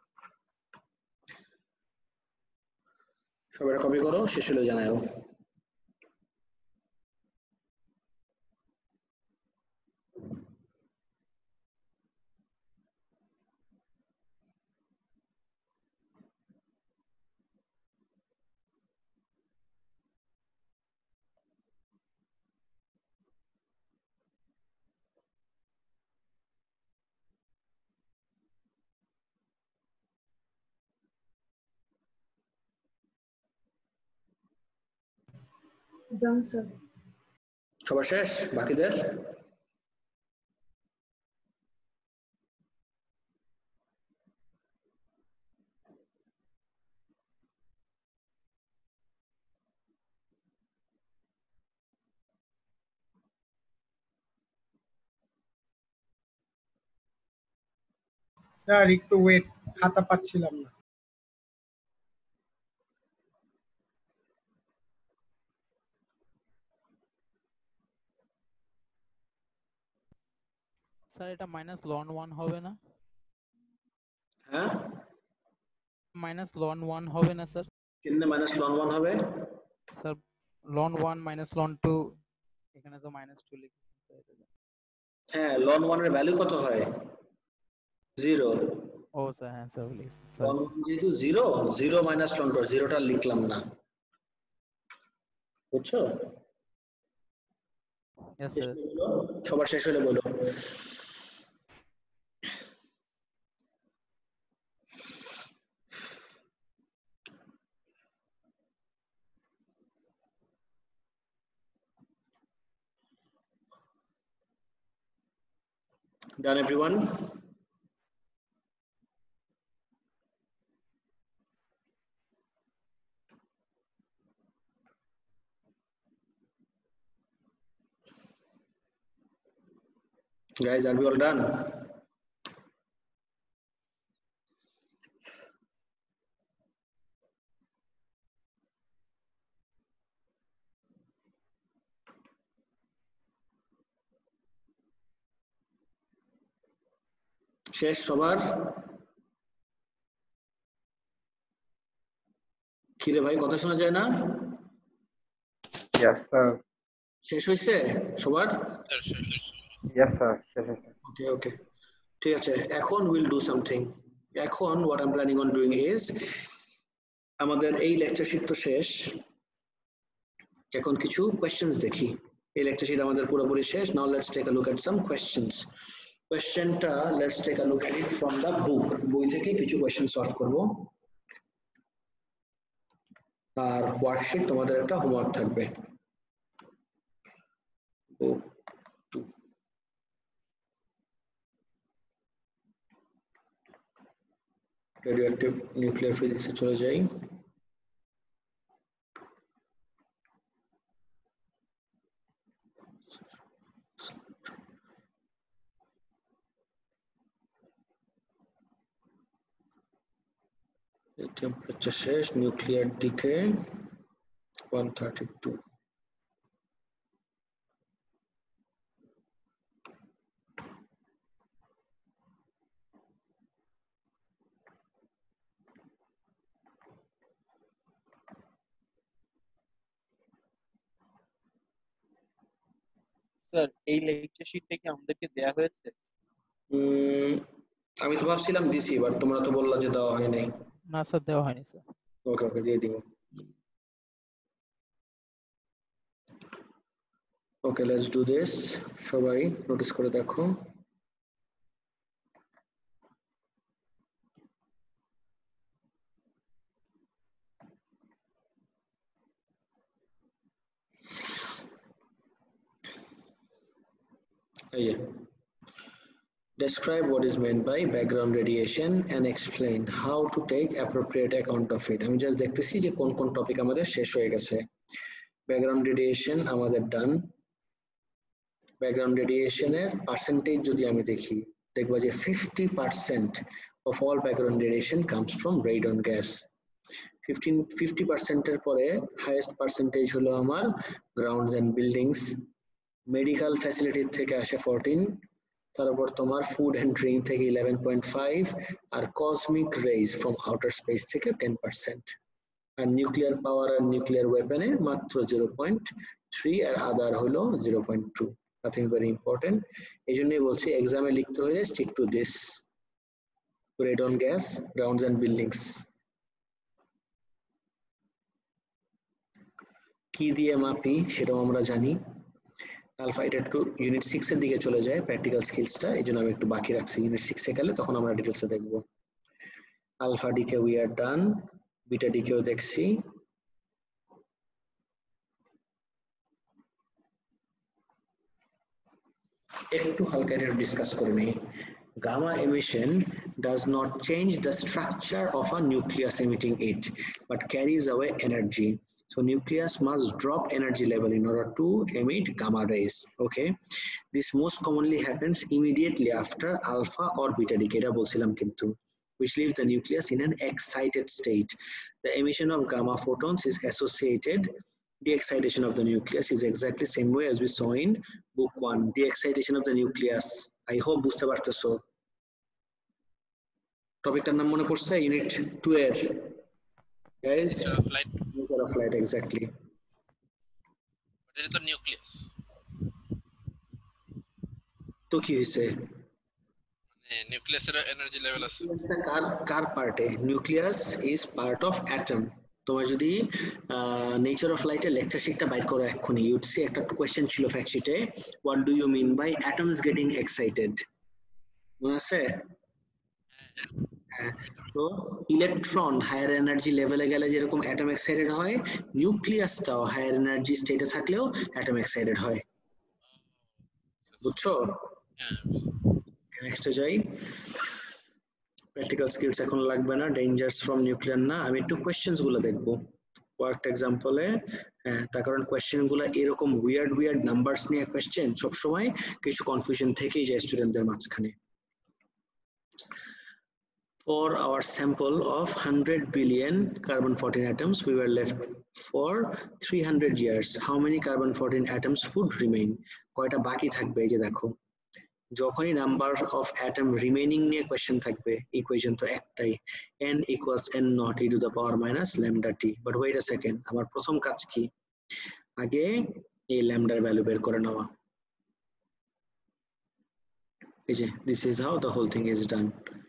সবাই copy করো, শেষ হলে জানাও। Done, sir. সবার শেষ, বাকিদের স্যার একটু ওয়েট, খাতা পাচ্ছিলাম না। স্যার এটা মাইনাস লন ওয়ান হবে না? হ্যাঁ মাইনাস লন ওয়ান হবে না স্যার? কেমনে মাইনাস লন ওয়ান হবে? Sir ln one minus ln two, এখানে তো মাইনাস টু লিখেছেন। হ্যাঁ লন ওয়ান এর ভ্যালু কত হয়? জিরো। ও স্যার হ্যাঁ স্যার প্লিজ লন ওয়ান যেহেতু zero, zero minus ln two, জিরোটা লিখলাম না, বুঝছো? Yes sir. সবার শেষ হলে বলো। Done everyone? Guys, are we all done? শেষ সবার? কিরে ভাই কথা শোনা যায় না? Yes, sir. শেষ হয়েছে সবার? Yes, sir. Yes, sir. Okay, okay. ঠিক আছে, এখন we'll do something. এখন what I'm planning on doing is আমাদের এই লেকচার শীট তো শেষ, এখন কিছু কোয়েশ্চেন্স দেখি। এই লেকচার শীট আমাদের পুরোপুরি শেষ। Now let's take a look at some questions. কোয়েশ্চেনটা let's take a look at it from the book. বই থেকে কিছু কোয়েশ্চেন সলভ করব। আর ওয়ার্কশিট তোমাদের একটা হোমওয়ার্ক থাকবে। Book two. Radioactive nuclear physics এ চলে যাই। টেম্পারেচার শেষ, nuclear decay one thirty-two. Sir এই লেকচার শিটটা কি আমাদেরকে দেয়া হয়েছে? আমি তো ভাবছিলাম দিছি, বাট তোমরা তো বললা যে দেওয়া হয় নাই। না স্যার দেওয়া হয়নি স্যার। ওকে ওকে দিয়ে দিব। Okay let's do this. সবাই নোটিস করে দেখো। এই যে describe what is meant by background radiation and explain how to take appropriate account of it. আমি জাস্ট দেখতেছি যে কোন কোন টপিক আমাদের শেষ হয়ে গেছে। ব্যাকগ্রাউন্ড রেডিয়েশন আমাদের ডান। ব্যাকগ্রাউন্ড রেডিয়েশনের পার্সেন্টেজ যদি আমি দেখি, দেখবো যে fifty percent of all background radiation comes from radon gas. fifteen fifty percent এর পরে হাইয়েস্ট পার্সেন্টেজ হলো আমার grounds and buildings. Medical facility থেকে আসে fourteen, তারপর তোমার ফুড এন্ড ড্রিঙ্ক থেকে eleven point five, আর cosmic rays from outer space থেকে ten percent, আর নিউক্লিয়ার পাওয়ার আর নিউক্লিয়ার ওয়েপনে মাত্র zero point three, আর আদার হলো zero point two. Nothing very important. এই জন্যই বলছি এক্সামে লিখতে হলে stick to this, radon gas, grounds and buildings. কি দিয়ে মাপি সেটাও আমরা জানি। আলফা এটা একটু ইউনিট সিক্স এর দিকে চলে যায় প্র্যাকটিক্যাল স্কিলসটা, এই জন্য আমি একটু বাকি রাখছি। ইউনিট সিক্স এ গেলে তখন আমরা ডিটেলসে দেখবো। Alpha decay we are done, beta ডিকেও দেখছি। একটু হালকা এটা ডিসকাস করে নেই। Gamma emission does not change the structure of a nucleus emitting it, but carries away energy. So nucleus must drop energy level in order to emit gamma rays. Okay, this most commonly happens immediately after alpha or beta decay, এটা বলছিলাম কিন্তু, which leaves the nucleus in an excited state. The emission of gamma photons is associated. The excitation of the nucleus is exactly the same way as we saw in book one. The excitation of the nucleus. I hope বুঝতে পারতেছো। টপিকটার নাম মনে পড়ছে? Unit two এর guys, nature of light. Nature of light, exactly. But it is the nucleus. তো কি হইছে? মানে নিউক্লিয়াসের এনার্জি লেভেল আছে। কার কার পার্টে? Nucleus is part of atom. তোমার যদি নেচার অফ লাইটের লেকচার শিটটা বাইর করো এক্ষুনি, ইউড সি একটা কোয়েশ্চেন ছিল ফ্যাক্ট শিটে, what do you mean by atoms getting excited? মনে আছে? তো ইলেকট্রন হায়ার এনার্জি লেভেলে গেলে যেরকম অ্যাটম এক্সাইটেড হয়, নিউক্লিয়াসটাও হায়ার এনার্জি স্টেটে থাকলেও অ্যাটম এক্সাইটেড হয়। বুঝছো? নেক্সটে যাই। প্র্যাকটিক্যাল স্কিলস এখন লাগবে না, ডেঞ্জার্স ফ্রম নিউক্লিয়ার না। আমি একটু কোয়েশ্চেন্স গুলো দেখবো ওয়ার্কড এক্সাম্পলে। হ্যাঁ, তার কারণ কোয়েশ্চেন গুলো এরকম উইয়ার্ড উইয়ার্ড নাম্বারস নিয়ে কোয়েশ্চেন, সবসময় কিছু কনফিউশন থেকেই যায় স্টুডেন্টদের মাঝখানে। For our sample of one hundred billion carbon fourteen atoms, we were left for three hundred years. How many carbon fourteen atoms would remain? কয়টা বাকি থাকবে? এই যে দেখো, যখনই নাম্বার অফ অ্যাটম রিমেইনিং নিয়ে কোয়েশ্চেন থাকবে, ইকুয়েশন তো একটাই, n equals n naught e to the power minus lambda t. But wait a second, আমার প্রথম কাজ কি? আগে এই ল্যামডার ভ্যালু বের করে নেওয়া। এই যে this is how the whole thing is done.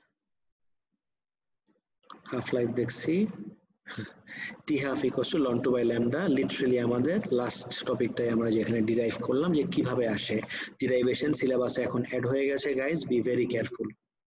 হাফ লাইফ দেখছি, t half equals to ln two by lambda, literally আমাদের লাস্ট টপিকটাই আমরা যেখানে ডিরাইভ করলাম যে কিভাবে আসে। ডিরাইভেশন সিলেবাসে এখন অ্যাড হয়ে গেছে গাইস, বি ভেরি কেয়ারফুল।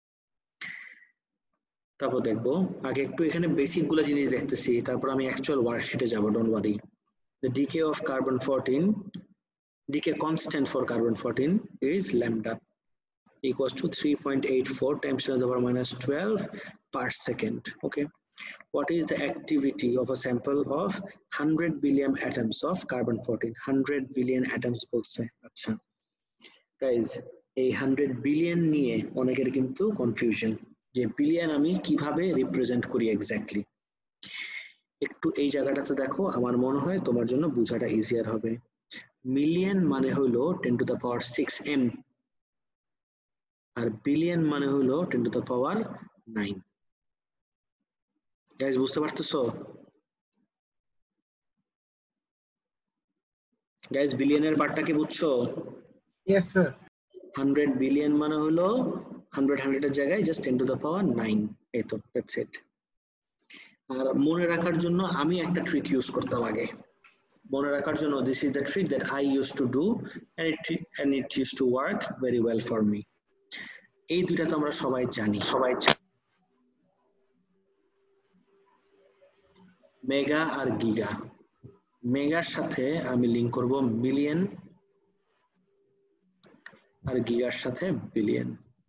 তারপর দেখবো, আগে একটু এখানে বেসিক গুলো জিনিস দেখতেছি, তারপর আমি অ্যাকচুয়াল ওয়ার্কশিটে যাব, don't worry. The decay of carbon fourteen, decay constant for carbon fourteen is lambda equals to three point eight four times ten to the power minus twelve per second. Okay, what is the activity of a sample of one hundred billion atoms of carbon fourteen? one hundred billion atoms বলছে। আচ্ছা guys, এই one hundred billion নিয়ে অনেকের কিন্তু confusion, যে billion আমি কিভাবে represent করি এক্স্যাক্টলি। একটু এই জায়গাটাতে দেখো, আমার মনে হয় তোমার জন্য বোঝাটা ইজিয়ার হবে। মিলিয়ন মানে হলো ten to the power six m, আর বিলিয়ন মানে হলো ten to the power nine. গাইস বুঝতে পারতেছো? গাইস বিলিয়নের পার্টটা কি বুঝছো? Yes sir. one hundred billion মানে হলো one hundred hundred এর জায়গায় just ten to the power nine, এই তো, দ্যাটস ইট। আর মনে রাখার জন্য আমি একটা ট্রিক ইউজ করতাম আগে, মনে রাখার জন্য this is the trick that I use to do and it and it use to work very well for me. এই দুইটা তো আমরা সবাই জানি, সবাই জানি, মেগা আর গিগা। মেগার সাথে আমি লিংক করব মিলিয়ন, আর গিগার সাথে বিলিয়ন।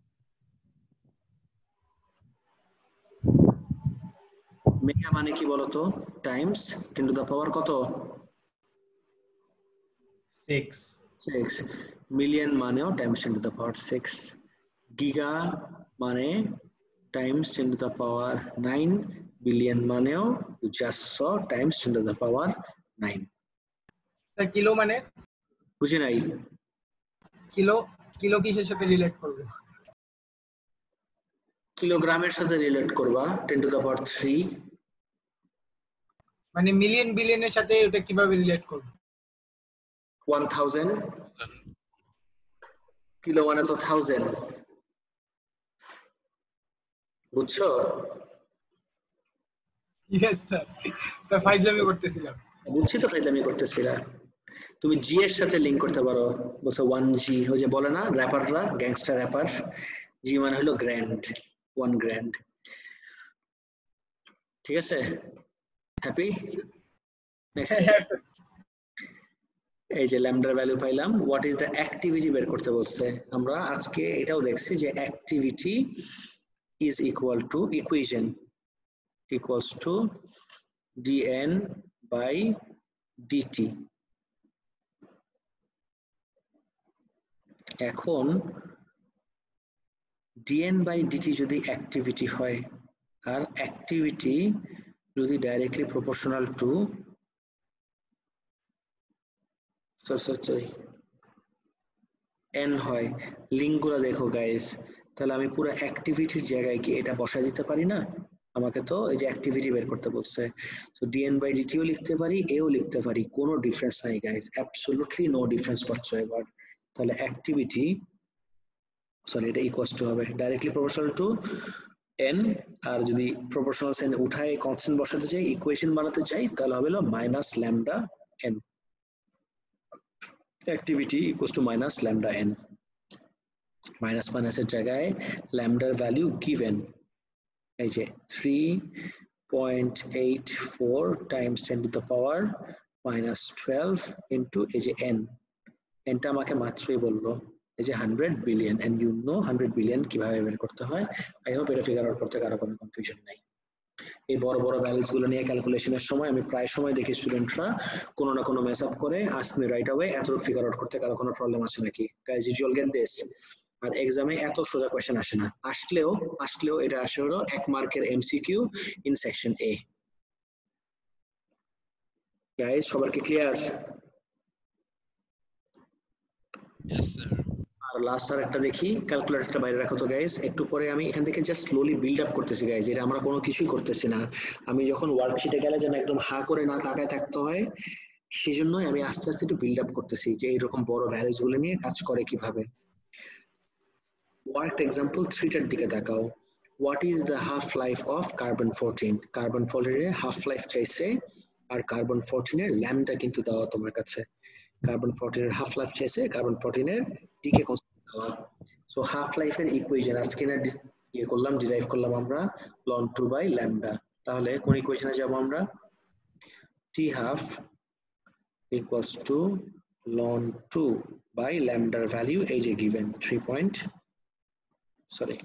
মেগা মানে কি বলতো? Times ten to the power কত? six. six. মিলিয়ন মানেও Times ten to the power six. Giga মানে Times ten to the power nine. Billion মানেও just saw times ten to the power nine. Sir kilo মানে? বুঝি নাই। Kilo kilo কিসের সাথে relate করব? কিলোগ্রামের সাথে রিলেট করবা ten to the power three. মানে মিলিয়ন বিলিয়নের সাথে এটা কিভাবে রিলেট করব? one thousand. কিলো মানে তো thousand, বুঝছো? Yes sir. স্যার ফাইজলামি করতেছিলাম। বুঝছি তো ফাইজলামি করতেছিলা। তুমি জি এর সাথে লিংক করতে পারো, বলছো one G, ওই যে বলে না র্যাপাররা, গ্যাংস্টার র্যাপার, জি মানে হলো গ্র্যান্ড, one গ্র্যান্ড। ঠিক আছে, হ্যাপি? নেক্সট, এই যে ল্যামডার ভ্যালু পাইলাম, হোয়াট ইজ দ্য অ্যাক্টিভিটি বের করতে বলছে। আমরা আজকে এটাও দেখছি যে activity is equal to equation equals to dn by dt. এখন ডিএন বাই ডিটি যদি অ্যাক্টিভিটি হয় আর অ্যাক্টিভিটি যদি directly proportional to sorry N হয়, লিঙ্কগুলো দেখো গাইস, তাহলে আমি পুরো অ্যাক্টিভিটির জায়গায় কি এটা বসায় দিতে পারি না? আমাকে তো এই যে অ্যাক্টিভিটি বের করতে বলছে, তো ডিএন বাই ডিটিও লিখতে পারি, এও লিখতে পারি, কোনো ডিফারেন্স নাই guys, absolutely no difference whatsoever. তাহলে অ্যাক্টিভিটি সরি এটা ইকুয়ালস টু হবে ডাইরেক্টলি প্রপোর্শনাল টু এন, আর যদি প্রপোর্শনাল এন উঠায় কনস্ট্যান্ট বসাতে চাই, ইকুয়েশন বানাতে চাই, তাহলে হবে minus lambda N. Activity equals to minus lambda N. Minus মাইনাসের জায়গায় ল্যামডার ভ্যালু গিভেন এই যে three point eight four times ten to the power minus twelve into এই যে এন, এনটা আমাকে মাত্রই বললো এই যে hundred billion, and you know hundred billion কিভাবে বের করতে হয়। আই হোপ এটা ফিগার আউট করতে কারো কোনো কনফিউশন নাই। এই বড় বড় ভ্যালুস গুলো নিয়ে ক্যালকুলেশনের সময় আমি প্রায় সময় দেখি স্টুডেন্টরা কোনো না কোনো মেস আপ করে, আস্ক মি রাইট অ্যাওয়ে এত ফিগার আউট করতে কারো কোনো প্রবলেম আছে নাকি guys? Did you all get this? আর এক্সামে এত সোজা কোশ্চেন আসে না, আসলেও আসলেও এটা আসে হলো এক মার্কের MCQ in section A. Guys সবার কি ক্লিয়ার? Yes sir. আর লাস্ট আর একটা দেখি, ক্যালকুলেটরটা বাইরে রাখো তো গাইস, একটু পরে আমি এখান থেকে জাস্ট স্লোলি বিল্ড আপ করতেছি গাইস, এটা আমরা কোনো কিছুই করতেছি না। আমি যখন ওয়ার্কশিটে গেলে যেন একদম হা করে না তাকায় থাকতে হয়, সেই জন্যই আমি আস্তে আস্তে একটু বিল্ড আপ করতেছি যে এইরকম বড় ভ্যালুস গুলো নিয়ে কাজ করে কিভাবে। ওয়ার্ক এক্সাম্পল থ্রিটার দিকে তাকাও। What is the half life of carbon fourteen? Carbon ফোরটিনের হাফ লাইফ চাইছে, আর কার্বন ফোরটিনের ল্যামডা কিন্তু দেওয়া তোমার কাছে। কার্বন ফোরটিনের হাফ লাইফ চাইছে, কার্বন ফোরটিনের ডিকে কনস্ট্যান্ট দেওয়া। সো হাফ লাইফের ইকুয়েশন আজকে না ইয়ে করলাম, ডিরাইভ করলাম আমরা লন টু বাই ল্যামডা। তাহলে কোন ইকুয়েশনে যাব আমরা? T half equals to ln two by ল্যামডার ভ্যালু এই যে given three point sorry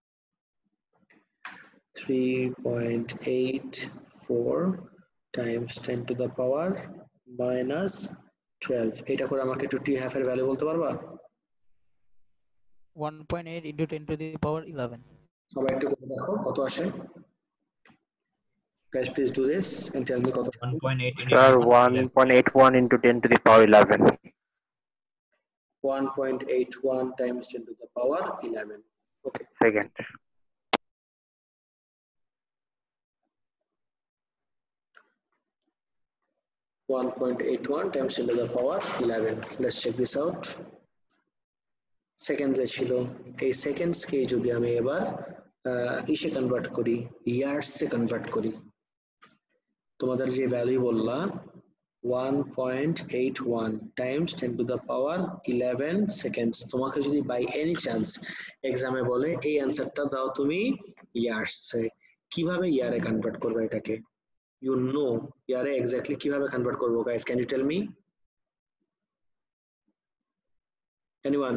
three point eight four times ten to the power minus twelve. এটা করে আমাকে একটু টি হাফ এর ভ্যালু বলতে পারবা? one point eight into ten to the power eleven. সবাই একটু করে দেখো কত আসে। Guys, please do this and tell me কত। one point eight Sir, one point eight one into ten to the power eleven. one point eight one times ten to the power eleven. Okay. Second. one point eight one times ten to the power eleven. Let's check this out. Seconds এ ছিল, এই seconds কে যদি আমি এবার ইসে convert করি, years এ convert করি, তোমাদের যে ভ্যালু বললা one point eight one times ten to the power eleven seconds, তোমাকে যদি বাই এনি চান্স এক্সামে বলে এই অ্যানসারটা দাও তুমি ইয়ার্সে, কিভাবে ইয়ারে কনভার্ট করবে এটাকে? ইউ নো ইয়ারে এক্স্যাক্টলি কিভাবে কনভার্ট করব guys? Can you tell me? Anyone?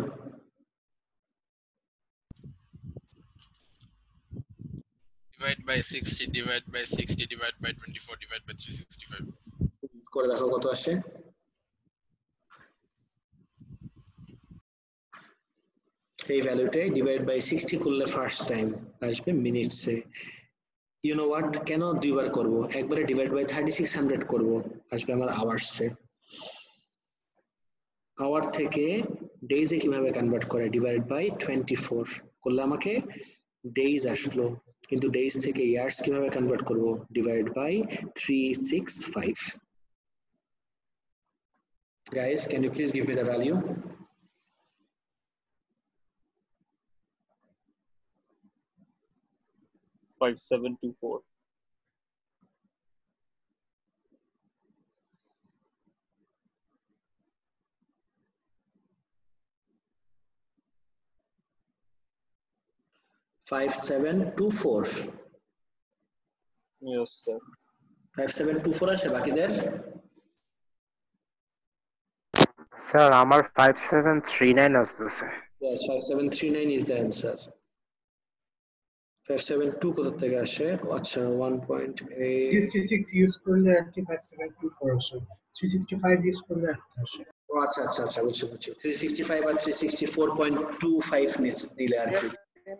Divide by sixty, divide by sixty, divide by twenty-four, divide by three sixty-five. করে দেখো কত আসে। এই ভ্যালুতে ডিভাইড বাই সিক্সটি করলে ফার্স্ট টাইম আসবে মিনিটসে। ইউ নো হোয়াট, কেন দুইবার করব? একবারে divide by thirty six hundred করবো, আসবে আমার আওয়ার্সে। আওয়ার থেকে ডেইজে কিভাবে কনভার্ট করে? ডিভাইড বাই টোয়েন্টি ফোর করলে আমাকে ডেইজ আসলো, কিন্তু ডেইজ থেকে ইয়ার্স কিভাবে কনভার্ট করব? Divide by three six five. Guys, can you please give me the value? five seven two four. five seven two four. Yes sir. five seven two four আসে বাকিদের? Sir, আমার five seven three nine আসতেছে। Yes, five seven three nine is the answer. Five seven two কোথা থেকে আসে? আচ্ছা one point eight three six use করলে আর কি ফাইভ সেভেন টু ফোর আসে, থ্রি সিক্সটি ফাইভ ইউজ করলে আসে। ও আচ্ছা আচ্ছা আচ্ছা বুঝছি বুঝছি থ্রি সিক্সটি ফাইভ আর three sixty four point two five নিলে আর কি,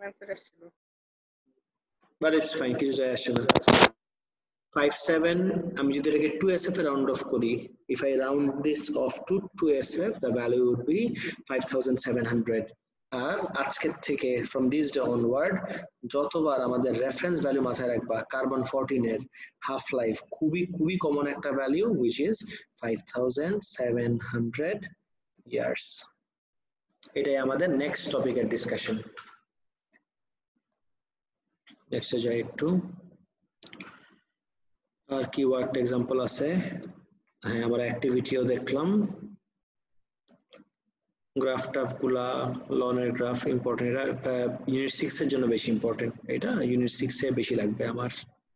বাট ইটস ফাইন, কিছু যায় আসে না। ফাইভ সেভেন আমি যদি এটাকে টু এস এফ এ রাউন্ড অফ করি, if I round this off to two S F the value would be five thousand seven hundred. আর আজকের থেকে from this day onward যতবার আমাদের রেফারেন্স ভ্যালু মাথায় রাখবা কার্বন ফোরটিন এর হাফ লাইফ খুবই খুবই কমন একটা value which is five thousand seven hundred years. এটাই আমাদের নেক্সট টপিকের ডিসকাশন। নেক্সটে যাই একটু, আর কি ওয়ার্ক এক্সাম্পল আছে? হ্যাঁ আমরা অ্যাক্টিভিটিও দেখলাম, গ্রাফ টাফ গুলা, লনের গ্রাফ ইম্পর্টেন্ট, এটা ইউনিট সিক্স এর জন্য বেশি ইম্পর্টেন্ট, এটা ইউনিট সিক্স এ বেশি লাগবে আমার।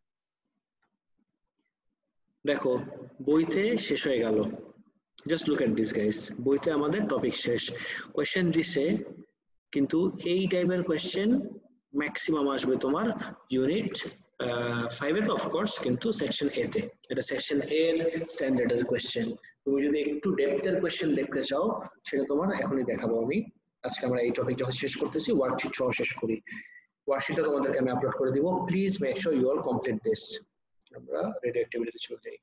দেখো বইতে শেষ হয়ে গেল, just look at this guys, বইতে আমাদের টপিক শেষ, কোয়েশ্চেন দিছে, কিন্তু এই টাইপের কোয়েশ্চেন ম্যাক্সিমাম আসবে তোমার ইউনিট ফাইভ এ তো অফকোর্স, কিন্তু সেকশন এ তে, এটা সেকশন এ এর স্ট্যান্ডার্ডের কোয়েশ্চেন। তুমি যদি একটু ডেপথের কোয়েশ্চেন দেখতে চাও সেটা তোমার এখনই দেখাবো আমি। আজকে আমরা এই টপিক যখন শেষ করতেছি ওয়ার্কশিট সহ শেষ করি, ওয়ার্কশিটটা তোমাদেরকে আমি আপলোড করে দিব, please make sure you all complete this. আমরা রেডি অ্যাক্টিভিটিতে চলে যাই।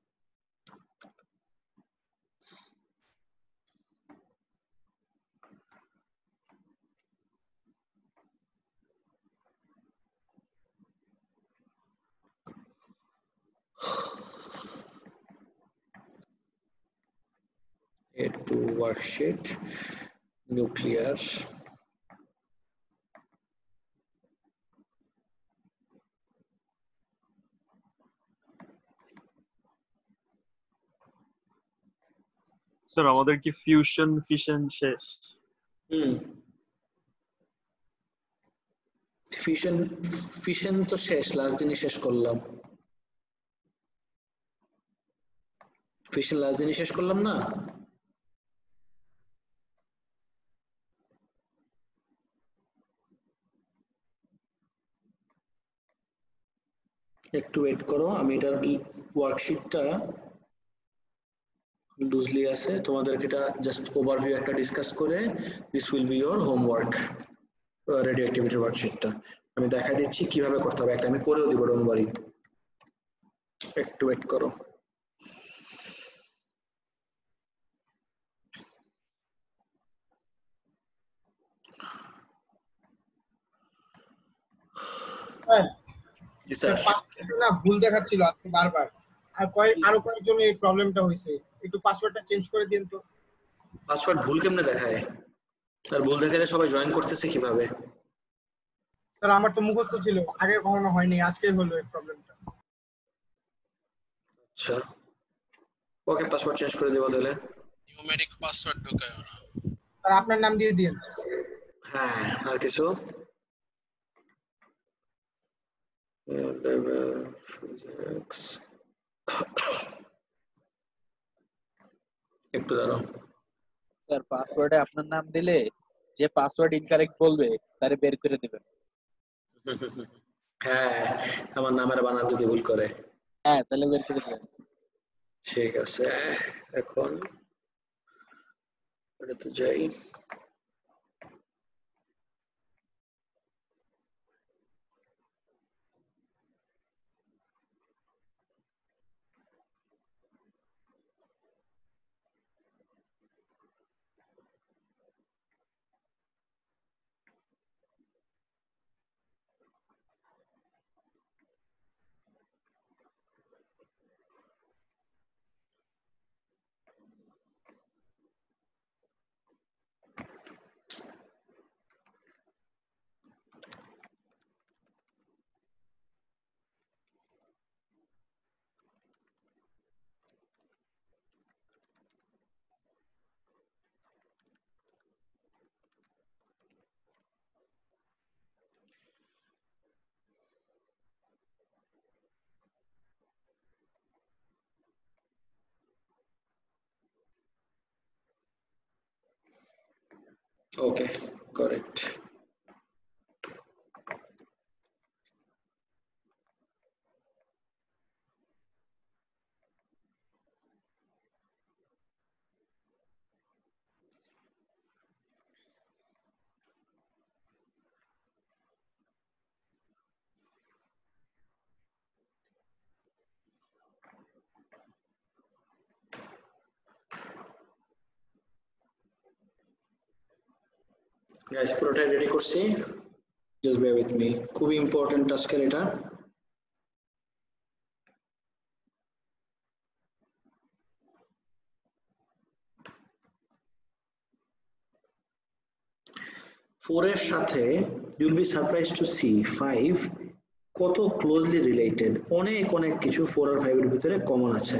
Head to worksheet, nuclear. Sir আমাদের কি ফিউশন ফিশন শেষ? হুম, ফিশন ফিশন তো শেষ, লাস্ট দিনই শেষ করলাম। ফিশন লাস্ট দিনই শেষ করলাম না? একটু ওয়েট করো, আমি এটার ওয়ার্কশিটটা লুজলি আছে, তোমাদেরকে এটা জাস্ট ওভারভিউ একটা ডিসকাস করে this will be your homework, ready activity ওয়ার্কশিটটা আমি দেখাই দিচ্ছি কিভাবে করতে হবে, একটা আমি করেও দিব, ডোন্ট ওয়ারি, একটু ওয়েট করো। স্যার না ভুল দেখাচ্ছিল আজকে বারবার, আর কয়েক আরো কয়েকজন এই প্রবলেমটা হইছে, একটু পাসওয়ার্ডটা চেঞ্জ করে দিন তো। পাসওয়ার্ড ভুল কেমনে দেখায়? আর ভুল দেখালে সবাই জয়েন করতেছে কিভাবে? স্যার আমার তো মুখস্থ ছিল, আগে কখনো হয়নি, আজকেই হলো এই প্রবলেমটা। আচ্ছা ওকে, পাসওয়ার্ড চেঞ্জ করে দেব তাহলে। নিউমেরিক পাসওয়ার্ড ঢোকায় না। স্যার আপনার নাম দিয়ে দিন। হ্যাঁ আর কিছু? একটু দাঁড়াও স্যার, পাসওয়ার্ডে আপনার নাম দিলে যে পাসওয়ার্ড ইনকারেক্ট বলবে তারে বের করে দিবেন। হ্যাঁ আমার নামের বানান যদি ভুল করে, হ্যাঁ তাহলে বের করে দিবেন। ঠিক আছে, এখন এটাতে যাই। Okay, correct. গাইস পুরোটাই রেডি করছি, জাস্ট বেয়ার উইথ মি। খুবই ইম্পর্টেন্ট টাস্কের এটা। four এর সাথে you'll be surprised to see five কত ক্লোজলি রিলেটেড। অনেক অনেক কিছু four আর five এর ভিতরে কমন আছে।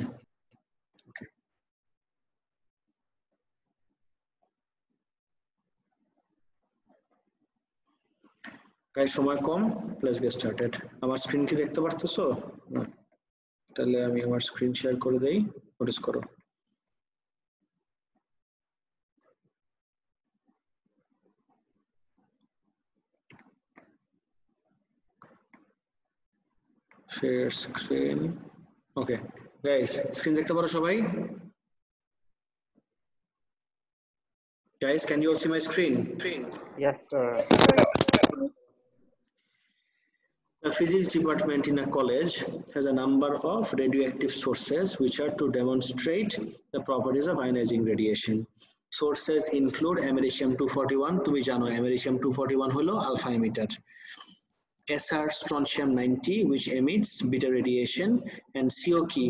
গাইস সময় কম, লেটস গেট স্টার্টেড। আমার স্ক্রিন কি দেখতে পারতেছো? না, তাহলে আমি আমার স্ক্রিন শেয়ার করে দেই, নোটিস করো। Share screen. Okay guys, screen দেখতে পারো সবাই? Guys, can you all see my screen? Yes, sir. The physics department in a college has a number of radioactive sources which are to demonstrate the properties of ionizing radiation. Sources include americium two forty-one, তুমি জানো americium two forty-one হলো alpha emitter, S R strontium ninety which emits beta radiation, and C O key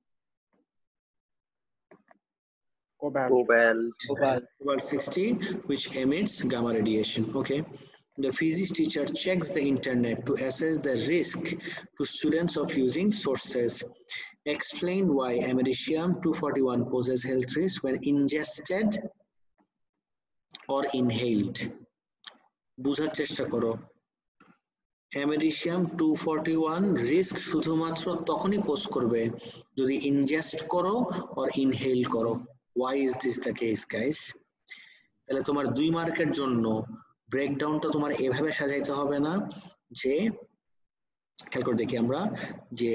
Cobalt. Cobalt. Cobalt sixty which emits gamma radiation. Okay. The physics teacher checks the internet to assess the risk to students of using sources. Explain why americium two forty-one poses health risk when ingested or inhaled. বুঝার চেষ্টা করো। americium two forty-one risk শুধুমাত্র তখনই pose করবে যদি ingest করো or inhale করো। Why is this the case, guys? তাহলে তোমার দুই মার্কের জন্য ব্রেকডাউনটা তোমার এভাবে সাজাইতে হবে না যে, খেয়াল করে দেখি আমরা যে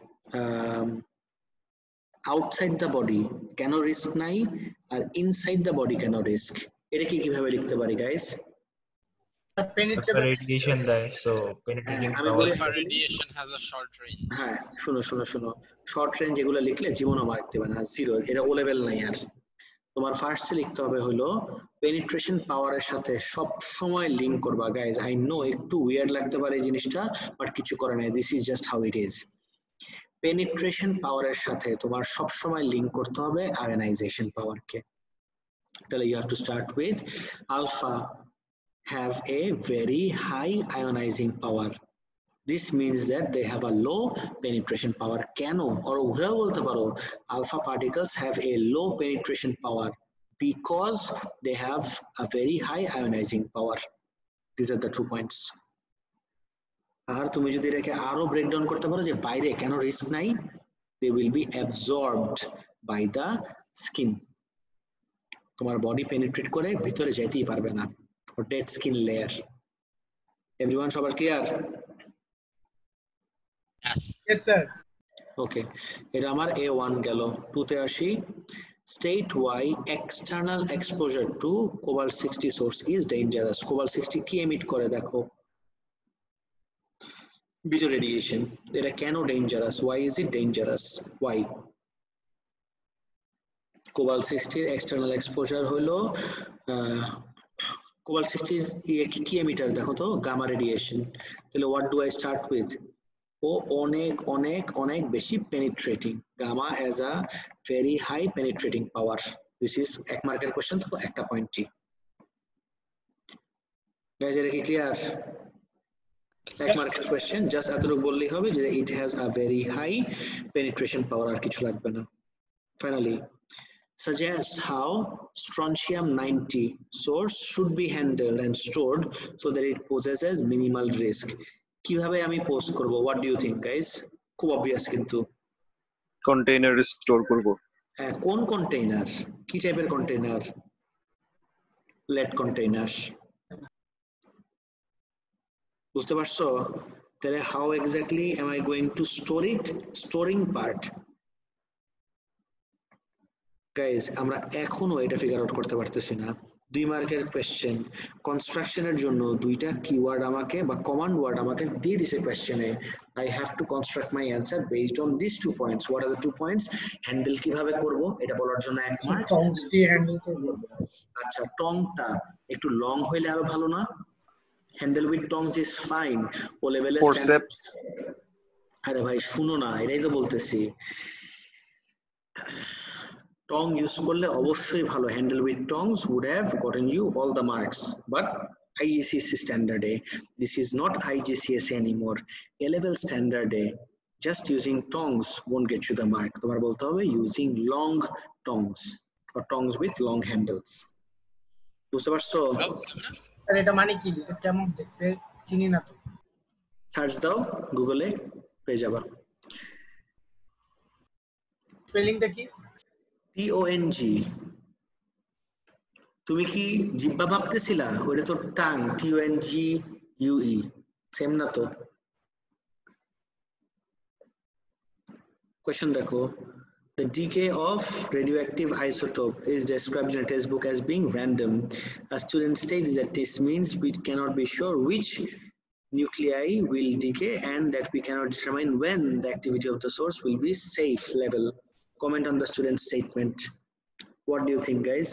আউটসাইড দ্য বডি কেন রিস্ক নাই আর ইনসাইড দ্য বডি কেন রিস্ক, এটা কি কিভাবে লিখতে পারি গাইস? radiation দেয়, so penetrating power. Radiation has a short range. হ্যাঁ শুনো শুনো শুনো শর্ট রেঞ্জ এগুলো লিখলে জীবনও মার্ক দেবে না, জিরো, এটা ও লেভেল নাই। আর তোমার ফার্স্টে লিখতে হবে হলো পেনিট্রেশন পাওয়ারের সাথে সব সময় লিংক করবা। গাইজ আই নো একটু উইয়ার্ড লাগতে পারে এই জিনিসটা, বাট কিছু করে নাই, this is just how it is. Penetration পাওয়ারের সাথে তোমার সব সময় লিংক করতে হবে আয়নাইজেশন পাওয়ারকে। তাহলে you have to start with alpha have a very high ionising power. This means that they have a low penetration power. Keno or উভয় বলতে পারো alpha particles have a low penetration power because they have a very high ionizing power. These are the two points. আর তুমি যদি এটাকে আরো breakdown করতে পারো যে বাইরে কেন রিস্ক নাই, they will be absorbed by the skin. তোমার বডি পেনিট্রেট করে ভিতরে যেতেই পারবে না, or dead skin layer. Everyone সবার ক্লিয়ার? Yes sir. ওকে, এটা আমার এ ওয়ান গেল। টু তে আসি। State why external exposure to cobalt sixty source is dangerous. Cobalt sixty কি এমিট করে দেখো? Beta radiation. এটা কেন dangerous? Why is it dangerous? Why? Cobalt সিক্সটির এক্সটার্নাল এক্সপোজার হলো কোবাল্ট সিক্সটির কি এমিটার দেখো তো? Gamma radiation. তাহলে what do I start with? ও অনেক অনেক অনেক বেশি penetrating. Gamma has a very high penetrating power. This is এক মার্কের কোশ্চেন, তো একটা পয়েন্টই। গাইজ এটা কি ক্লিয়ার? এক মার্কের কোশ্চেন, জাস্ট এতটুকু বললেই হবে যে it has a very high penetration power, আর কিছু লাগবে না। Finally suggests how strontium ninety source should be handled and stored so that it possesses minimal risk. কিভাবে আমি পোস্ট করব? what do you think guys? খুব obvious কিন্তু। কন্টেইনারে store করব। হ্যাঁ, কোন কন্টেইনার? কি টাইপের কন্টেইনার? Lead container. বুঝতে পারছো? তাহলে how exactly am I going to store it? Storing part. Guys আমরা এখনো এটা ফিগার আউট করতে পারতেছি না। দুই মার্কের কোয়েশ্চেন কনস্ট্রাকশনের জন্য দুইটা কিওয়ার্ড আমাকে বা কমান্ড ওয়ার্ড আমাকে দিয়ে দিছে কোয়েশ্চেনে I have to construct my answer based on this two points what are the two points handle কিভাবে করব এটা বলার জন্য এক মার্ক টংস দিয়ে হ্যান্ডেল করব আচ্ছা টংটা একটু লং হইলে আরো ভালো না handle with tongs is fine ও লেভেলে ফোরসেপস আরে ভাই শুনো না এটাই তো বলতেছি Tong use করলে অবশ্যই ভালো handle with tongs would have gotten you all the marks but I G C S E standard A this is not I G C S E anymore A level standard A just using tongs won't get you the mark তোমার বলতে হবে using long tongs or tongs with long handles বুঝতে পারছো আর এটা মানে কি এটা কেমন দেখতে চিনি না তো সার্চ দাও গুগলে পেয়ে যাবা স্পেলিংটা কি T O N G তুমি কি জিহ্বা ভাবতেছিলা ওটা তো tongue T O N G U E same না তো কোশ্চেন দেখো the decay of radioactive isotope is described in a textbook as being random a student states that this means we cannot be sure which nuclei will decay and that we cannot determine when the activity of the source will be safe level comment on the student statement what do you think guys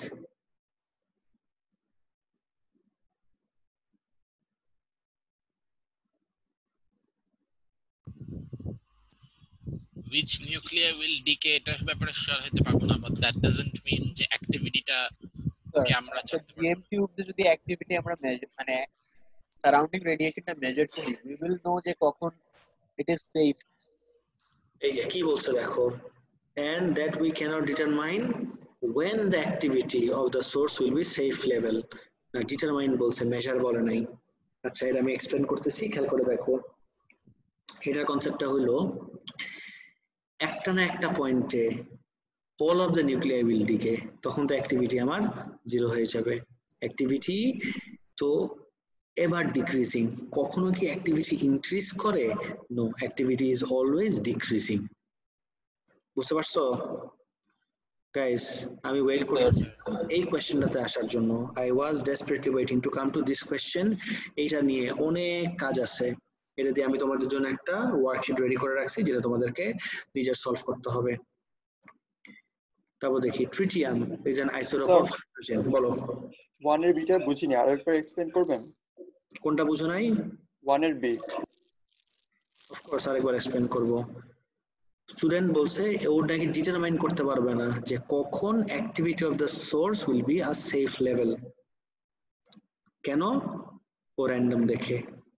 which nuclei will decay এটা ব্যাপারে sure হতে পারবো না but that doesn't mean যে অ্যাক্টিভিটিটা কে আমরা GM cube তে যদি activity আমরা মেজার মানে সারাউন্ডিং রেডিয়েশনটা মেজার করি we will know যে কখন it is safe এই যে কি বলছে দেখো and that we cannot determine when the activity of the source will be safe level না determine বলছে measure বলে নাই আচ্ছা এটা আমি এক্সপ্লেইন করতেছি খেয়াল করে দেখো এটার কনসেপ্টটা হলো একটা না একটা পয়েন্টে all of the nuclei will decay তখন তো অ্যাক্টিভিটি আমার জিরো হয়ে যাবে অ্যাক্টিভিটি তো এভার ডিক্রিজিং কখনো কি অ্যাক্টিভিটি ইনক্রিজ করে no activity is always decreasing বুঝতে পারছো গাইস আমি ওয়েট করতেছি এই কোশ্চেনটাতে আসার জন্য I was desperately waiting to come to this question এইটা নিয়ে অনেক কাজ আছে এটা দিয়ে আমি তোমাদের জন্য একটা ওয়ার্কশিট রেডি করে রাখছি যেটা তোমাদেরকে নিজের সলভ করতে হবে তারপর দেখি tritium is an isotope of hydrogen বলো ওয়ান এর বিটা বুঝিনি আরেকবার এক্সপ্লেইন করবেন কোনটা বুঝো নাই ওয়ান এর বি অফ কোর্স আরেকবার এক্সপ্লেইন করব স্টুডেন্ট বলছে ওটাকে ডিটারমাইন করতে পারবে না যে কখন activity of the source will be a safe level কেন ও র্যান্ডম দেখে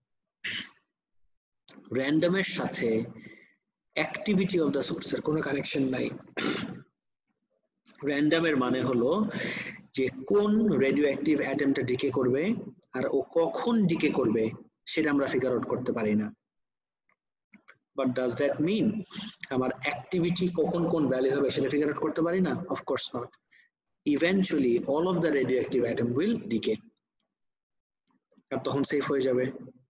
র্যান্ডমের সাথে অ্যাক্টিভিটি অফ দ্য সোর্সের কোনো কানেকশন নাই র্যান্ডমের মানে হলো যে কোন রেডিও অ্যাক্টিভ অ্যাটমটা ডিকে করবে আর ও কখন ডিকে করবে সেটা আমরা ফিগার আউট করতে পারি না বাট ডাজ দ্যাট মিন আমার অ্যাক্টিভিটি কখন কোন ভ্যালু হবে সেটা ফিগার আউট করতে পারি না of course not eventually all of the radioactive atom will decay আর তখন সেফ হয়ে যাবে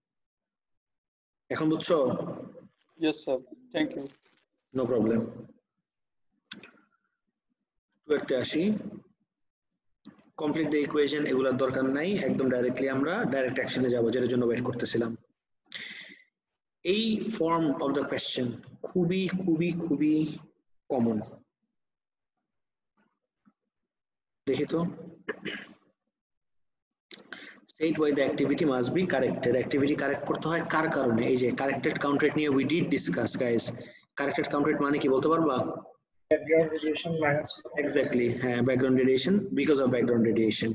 এখন বুঝছো yes sir thank you no problem টুয়েলভতে আসি কমপ্লিট দ্য ইকুয়েশন এগুলোর দরকার নাই একদম ডাইরেক্টলি আমরা ডাইরেক্ট অ্যাকশনে যাব যেটার জন্য ওয়েট করতেছিলাম এই ফর্ম অফ দ্য কোয়েশ্চেন খুবই খুবই খুবই কমন দেখি তো state why the activity must be corrected activity correct করতে হয় কার কারণে এই যে corrected count rate নিয়ে we did discuss guys corrected count rate মানে কি বলতে পারবা background radiation minus exactly হ্যাঁ background radiation because of background radiation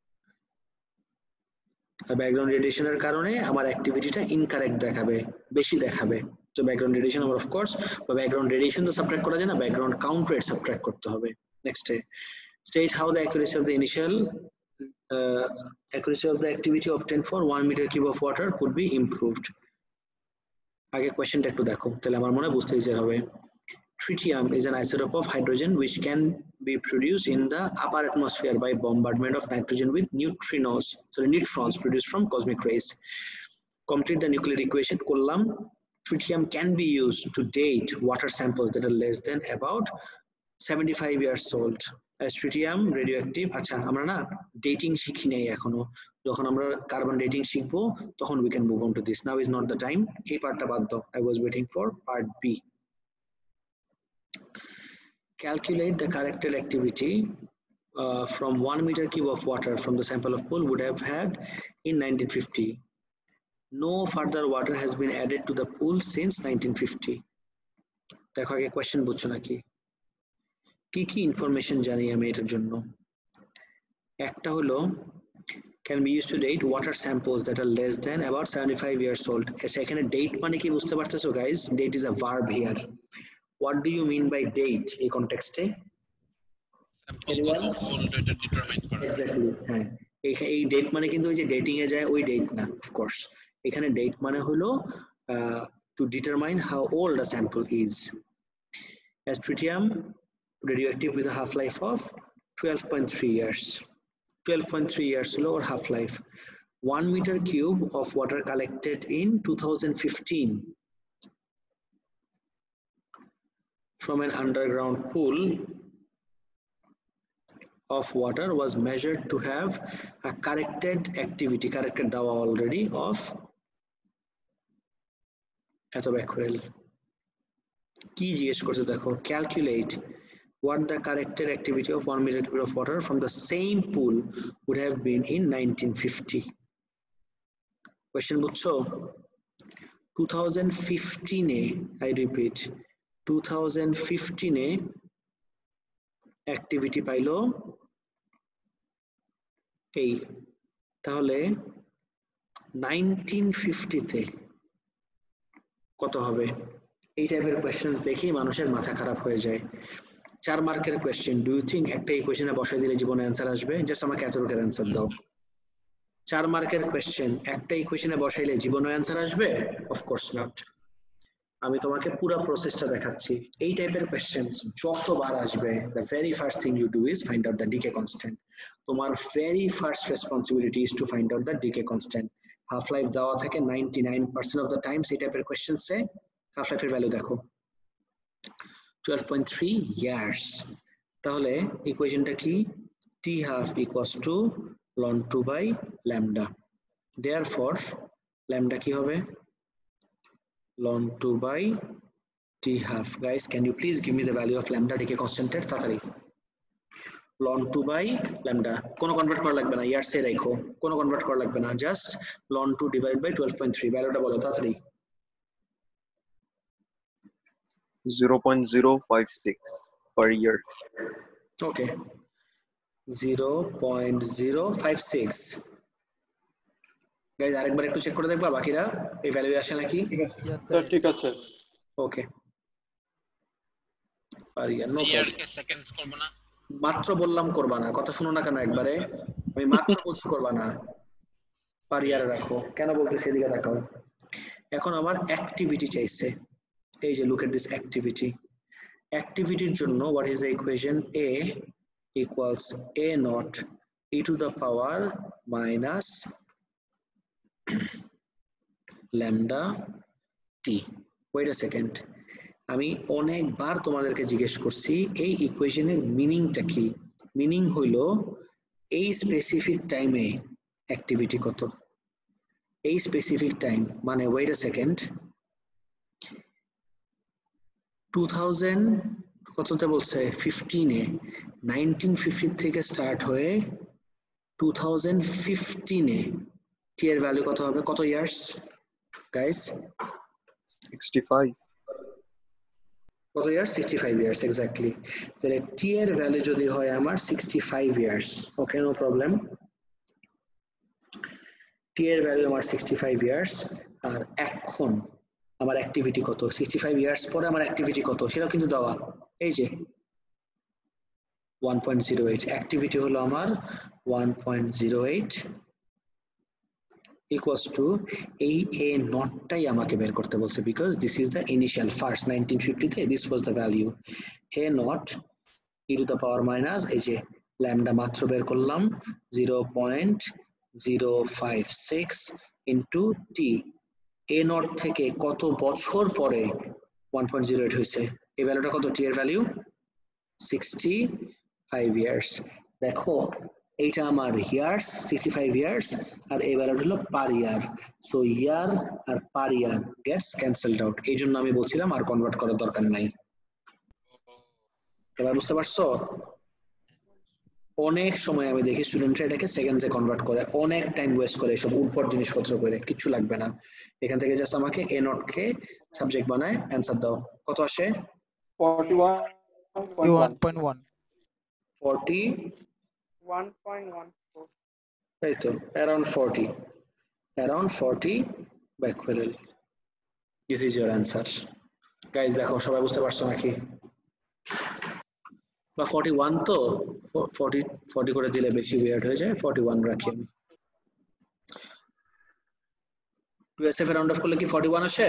R background radiation এর কারণে আমার অ্যাক্টিভিটিটা ইনকারেক্ট দেখাবে বেশি দেখাবে তো background radiation আমার of course বা background radiation তো সাবট্রাক্ট করা যায় না background count rate সাবট্রাক্ট করতে হবে next state how the accuracy of the initial uh, accuracy of the activity obtained for one meter cube of water could be improved আগে কোশ্চেনটা একটু দেখো তাহলে আমার মনে বুঝতে ইজি হবে tritium is an isotope of hydrogen which can be produced in the upper atmosphere by bombardment of nitrogen with neutrinos sorry neutrons produced from cosmic rays complete the nuclear equation করলাম tritium can be used to date water samples that are less than about seventy-five years old tritium radioactive. আচ্ছা আমরা না dating শিখি নাই এখনো, যখন আমরা carbon dating শিখবো তখন we can move on to this, now is not the time. এই পার্টটা বাদ দাও, I was waiting for part B. Calculate the character activity uh, from one meter cube of water from the sample of pool would have had in nineteen fifty. No further water has been added to the pool since nineteen fifty. দেখো আগে question বুঝছো নাকি, কি কি information জানি আমি এটার জন্য। একটা হলো can be used to date water samples that are less than about seventy-five years old. এখানে date মানে কি বুঝতে পারতেছো guys? Date is a verb here. What do you mean by date এই কনটেক্সটে? Exactly, হ্যাঁ এই ডেট মানে কিন্তু ওই যে ডেটিং এ যায় ওই ডেট না, অফ কোর্স। এখানে ডেট মানে হলো to determine how old a sample is. As tritium radioactive with a half life of twelve point three years, twelve point three years হলো ওর half life. one meter cube of water collected in two thousand fifteen from an underground pool of water was measured to have a corrected activity, corrected dawa already, of atobacquerel. কি জিজ্ঞেস করছে দেখো, calculate what the corrected activity of one meter cube of water from the same pool would have been in nineteen fifty. Question বুঝছো? twenty fifteen এ, I repeat, twenty fifteen এ activity পাইলো এই, তাহলে নাইনটিন ফিফটিতে কত হবে? এই টাইপের কোয়েশ্চেন্স দেখেই মানুষের মাথা খারাপ হয়ে যায়। চার মার্কের কোয়েশ্চেন, ডু ইউ থিঙ্ক একটা এই কোয়েশ্চেনে বসাই দিলে জীবনে অ্যান্সার আসবে? জাস্ট আমাকে এতটুকুর অ্যান্সার দাও। চার মার্কের কোয়েশ্চেন, একটা এই কোয়েশ্চেনে বসাইলে জীবনে অ্যান্সার আসবে? Of course not. আমি তোমাকে পুরো প্রসেসটা দেখাচ্ছি। এই টাইপের কোয়েশ্চেন্স যতবার আসবে, the very first thing you do is find out the decay constant. তোমার very first responsibility is to find out the decay constant. Half life দেওয়া থাকে ninety nine percent of the times এই টাইপের কোয়েশ্চেন্সে half লাইফের value দেখো twelve point three years. তাহলে ইকুয়েশনটা কি? T half equals to ln two by lambda. Therefore lambda কি হবে? ln two by t half. Guys, can you please give me the value of lambda decay constant এর তাড়াতাড়ি? ln two by lambda, কোনো convert করা লাগবে না, years এ রাখো, কোনো কনভার্ট করা লাগবে না, just ln two divided by twelve point three, ভ্যালুটা বলো তাড়াতাড়ি। zero point zero five six per year. Okay, zero point zero five six. Guys আরেকবার একটু চেক করে দেখবা বাকিরা এই ভ্যালু আসে নাকি? স্যার ঠিক আছে। ওকে, পারিয়া নো ইয়ারকে সেকেন্ডস করব না, মাত্র বললাম করবা না, কথা শুনো না কেন একবারে? আমি মাত্র বলছি করবা না, পারিয়ারে রাখো। কেন বলতেছি এদিকে তাকাও। এখন আমার অ্যাক্টিভিটি চাইছে, এই যে লুক এট দিস অ্যাক্টিভিটি। অ্যাক্টিভিটির জন্য what is the equation? A equals A naught e to the power minus lambda t. Wait a second, আমি অনেকবার তোমাদেরকে জিজ্ঞেস করছি এই ইকুয়েশনের মিনিংটা কি। মিনিং হইল এই স্পেসিফিক টাইমে অ্যাক্টিভিটি কত, এই স্পেসিফিক টাইম মানে wait a second, two thousand কততে বলছে? ফিফটিনে, নাইনটিন ফিফটি থেকে স্টার্ট হয়ে টু থাউজেন্ড ফিফটিনে টি এর ভ্যালু কত হবে? কত ইয়ার্স গাইস? sixty-five. কত ইয়ার্স? sixty-five years, exactly. তাহলে টি এর ভ্যালু যদি হয় আমার sixty-five years, okay no problem. T এর ভ্যালু আমার sixty-five ইয়ার্স, আর এখন আমার অ্যাক্টিভিটি কত? sixty-five ইয়ার্স পরে আমার অ্যাক্টিভিটি কত সেটাও কিন্তু দেওয়া, এই যে one point zero eight। Activity হলো আমার one point zero eight equals to এই a নটটাই আমাকে বের করতে বলছে, because this is the initial first nineteen fifty তে this was the value a not e to the power minus এই যে lambda মাত্র বের করলাম zero point zero five six into t। a not থেকে কত বছর পরে one point zero eight হয়েছে? এই ভ্যালুটা কত? t এর ভ্যালু sixty ফাইভ ইয়ার্স। দেখো এইটা আমার ইয়ার্স সিক্সটি ফাইভ ইয়ার্স আর এই ভ্যালুটা হলো পার ইয়ার। সো ইয়ার আর per year gets cancelled out, এই জন্য আমি বলছিলাম আর কনভার্ট করার দরকার নাই। এবার বুঝতে পারছো? অনেক সময় আমি দেখি স্টুডেন্টরা এটাকে সেকেন্ডসে কনভার্ট করে, অনেক টাইম ওয়েস্ট করে এসব উৎপট জিনিসপত্র করে, কিচ্ছু লাগবে না। এখান থেকে জাস্ট আমাকে এ নট কে সাবজেক্ট বানায় অ্যানসার দাও। কত আসে? Forty one point one forty one point one four এই তো around forty around forty becquerel. This is your answer guys. দেখো সবাই বুঝতে পারছো নাকি? বা ফর্টি ওয়ান তো ফর্টি ফর্টি করে দিলে বেশি ওয়ার্ড হয়ে যায়, ফর্টি ওয়ান রাখি আমি। টু এস এফ এ রাউন্ড অফ করলে কি ফর্টি ওয়ান আসে?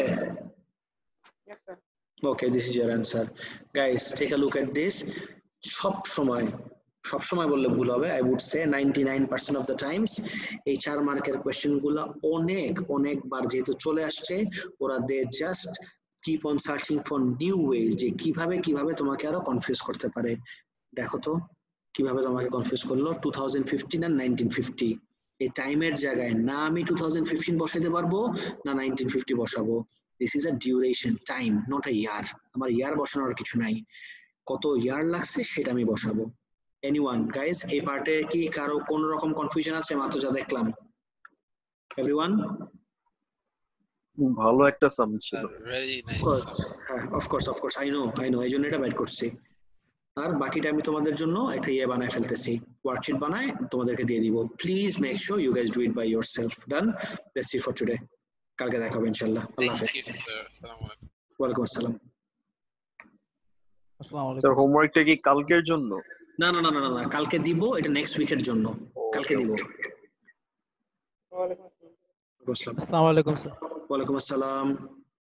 Okay, this is your answer guys. Take a look at this. সব সময় সব সময় বললে ভুল হবে, I would say ninety nine percent of the times এই চার মার্কের কোয়েশ্চেন গুলো অনেক অনেকবার যেহেতু চলে আসছে, ওরা they just keep on searching for new ways যে কিভাবে কিভাবে তোমাকে আরো কনফিউজ করতে পারে। দেখো তো কিভাবে তোমাকে কনফিউজ করলো। টু থাউজেন্ড ফিফটিন আর নাইনটিন ফিফটি এই টাইমের জায়গায় না আমি টু থাউজেন্ড ফিফটিন বসাইতে পারবো না নাইনটিন ফিফটি বসাবো। This is a duration time, not a year. আমার ইয়ার বসানোর কিছু নাই, কত ইয়ার লাগছে সেটা আমি বসাবো। এনিওয়ান গাইজ, এই পার্টে কি কারো কোন রকম কনফিউশন আছে? মাত্র যা দেখলাম এভরিওয়ান ভালো একটা সাম ছিল। Very nice. হ্যাঁ of course of course I know I know এই জন্য এটা বাইট করছি। আর বাকিটা আমি তোমাদের জন্য একটা ইয়ে বানায় ফেলতেছি, ওয়ার্কশিট বানায় তোমাদেরকে দিয়ে দিব। Please make sure you guys do it by yourself. Done, that's it for today. কালকে দেখা হবে ইনশাআল্লাহ। আল্লাহ হাফেজ। ওয়ালাইকুম আসসালাম। আসসালামু আলাইকুম স্যার হোমওয়ার্কটা কি কালকের জন্য? না না না না না কালকে দিব, এটা নেক্সট উইকের জন্য কালকে দিব। ওয়ালাইকুম আসসালাম। আসসালামু আলাইকুম স্যার। ওয়ালাইকুম আসসালাম।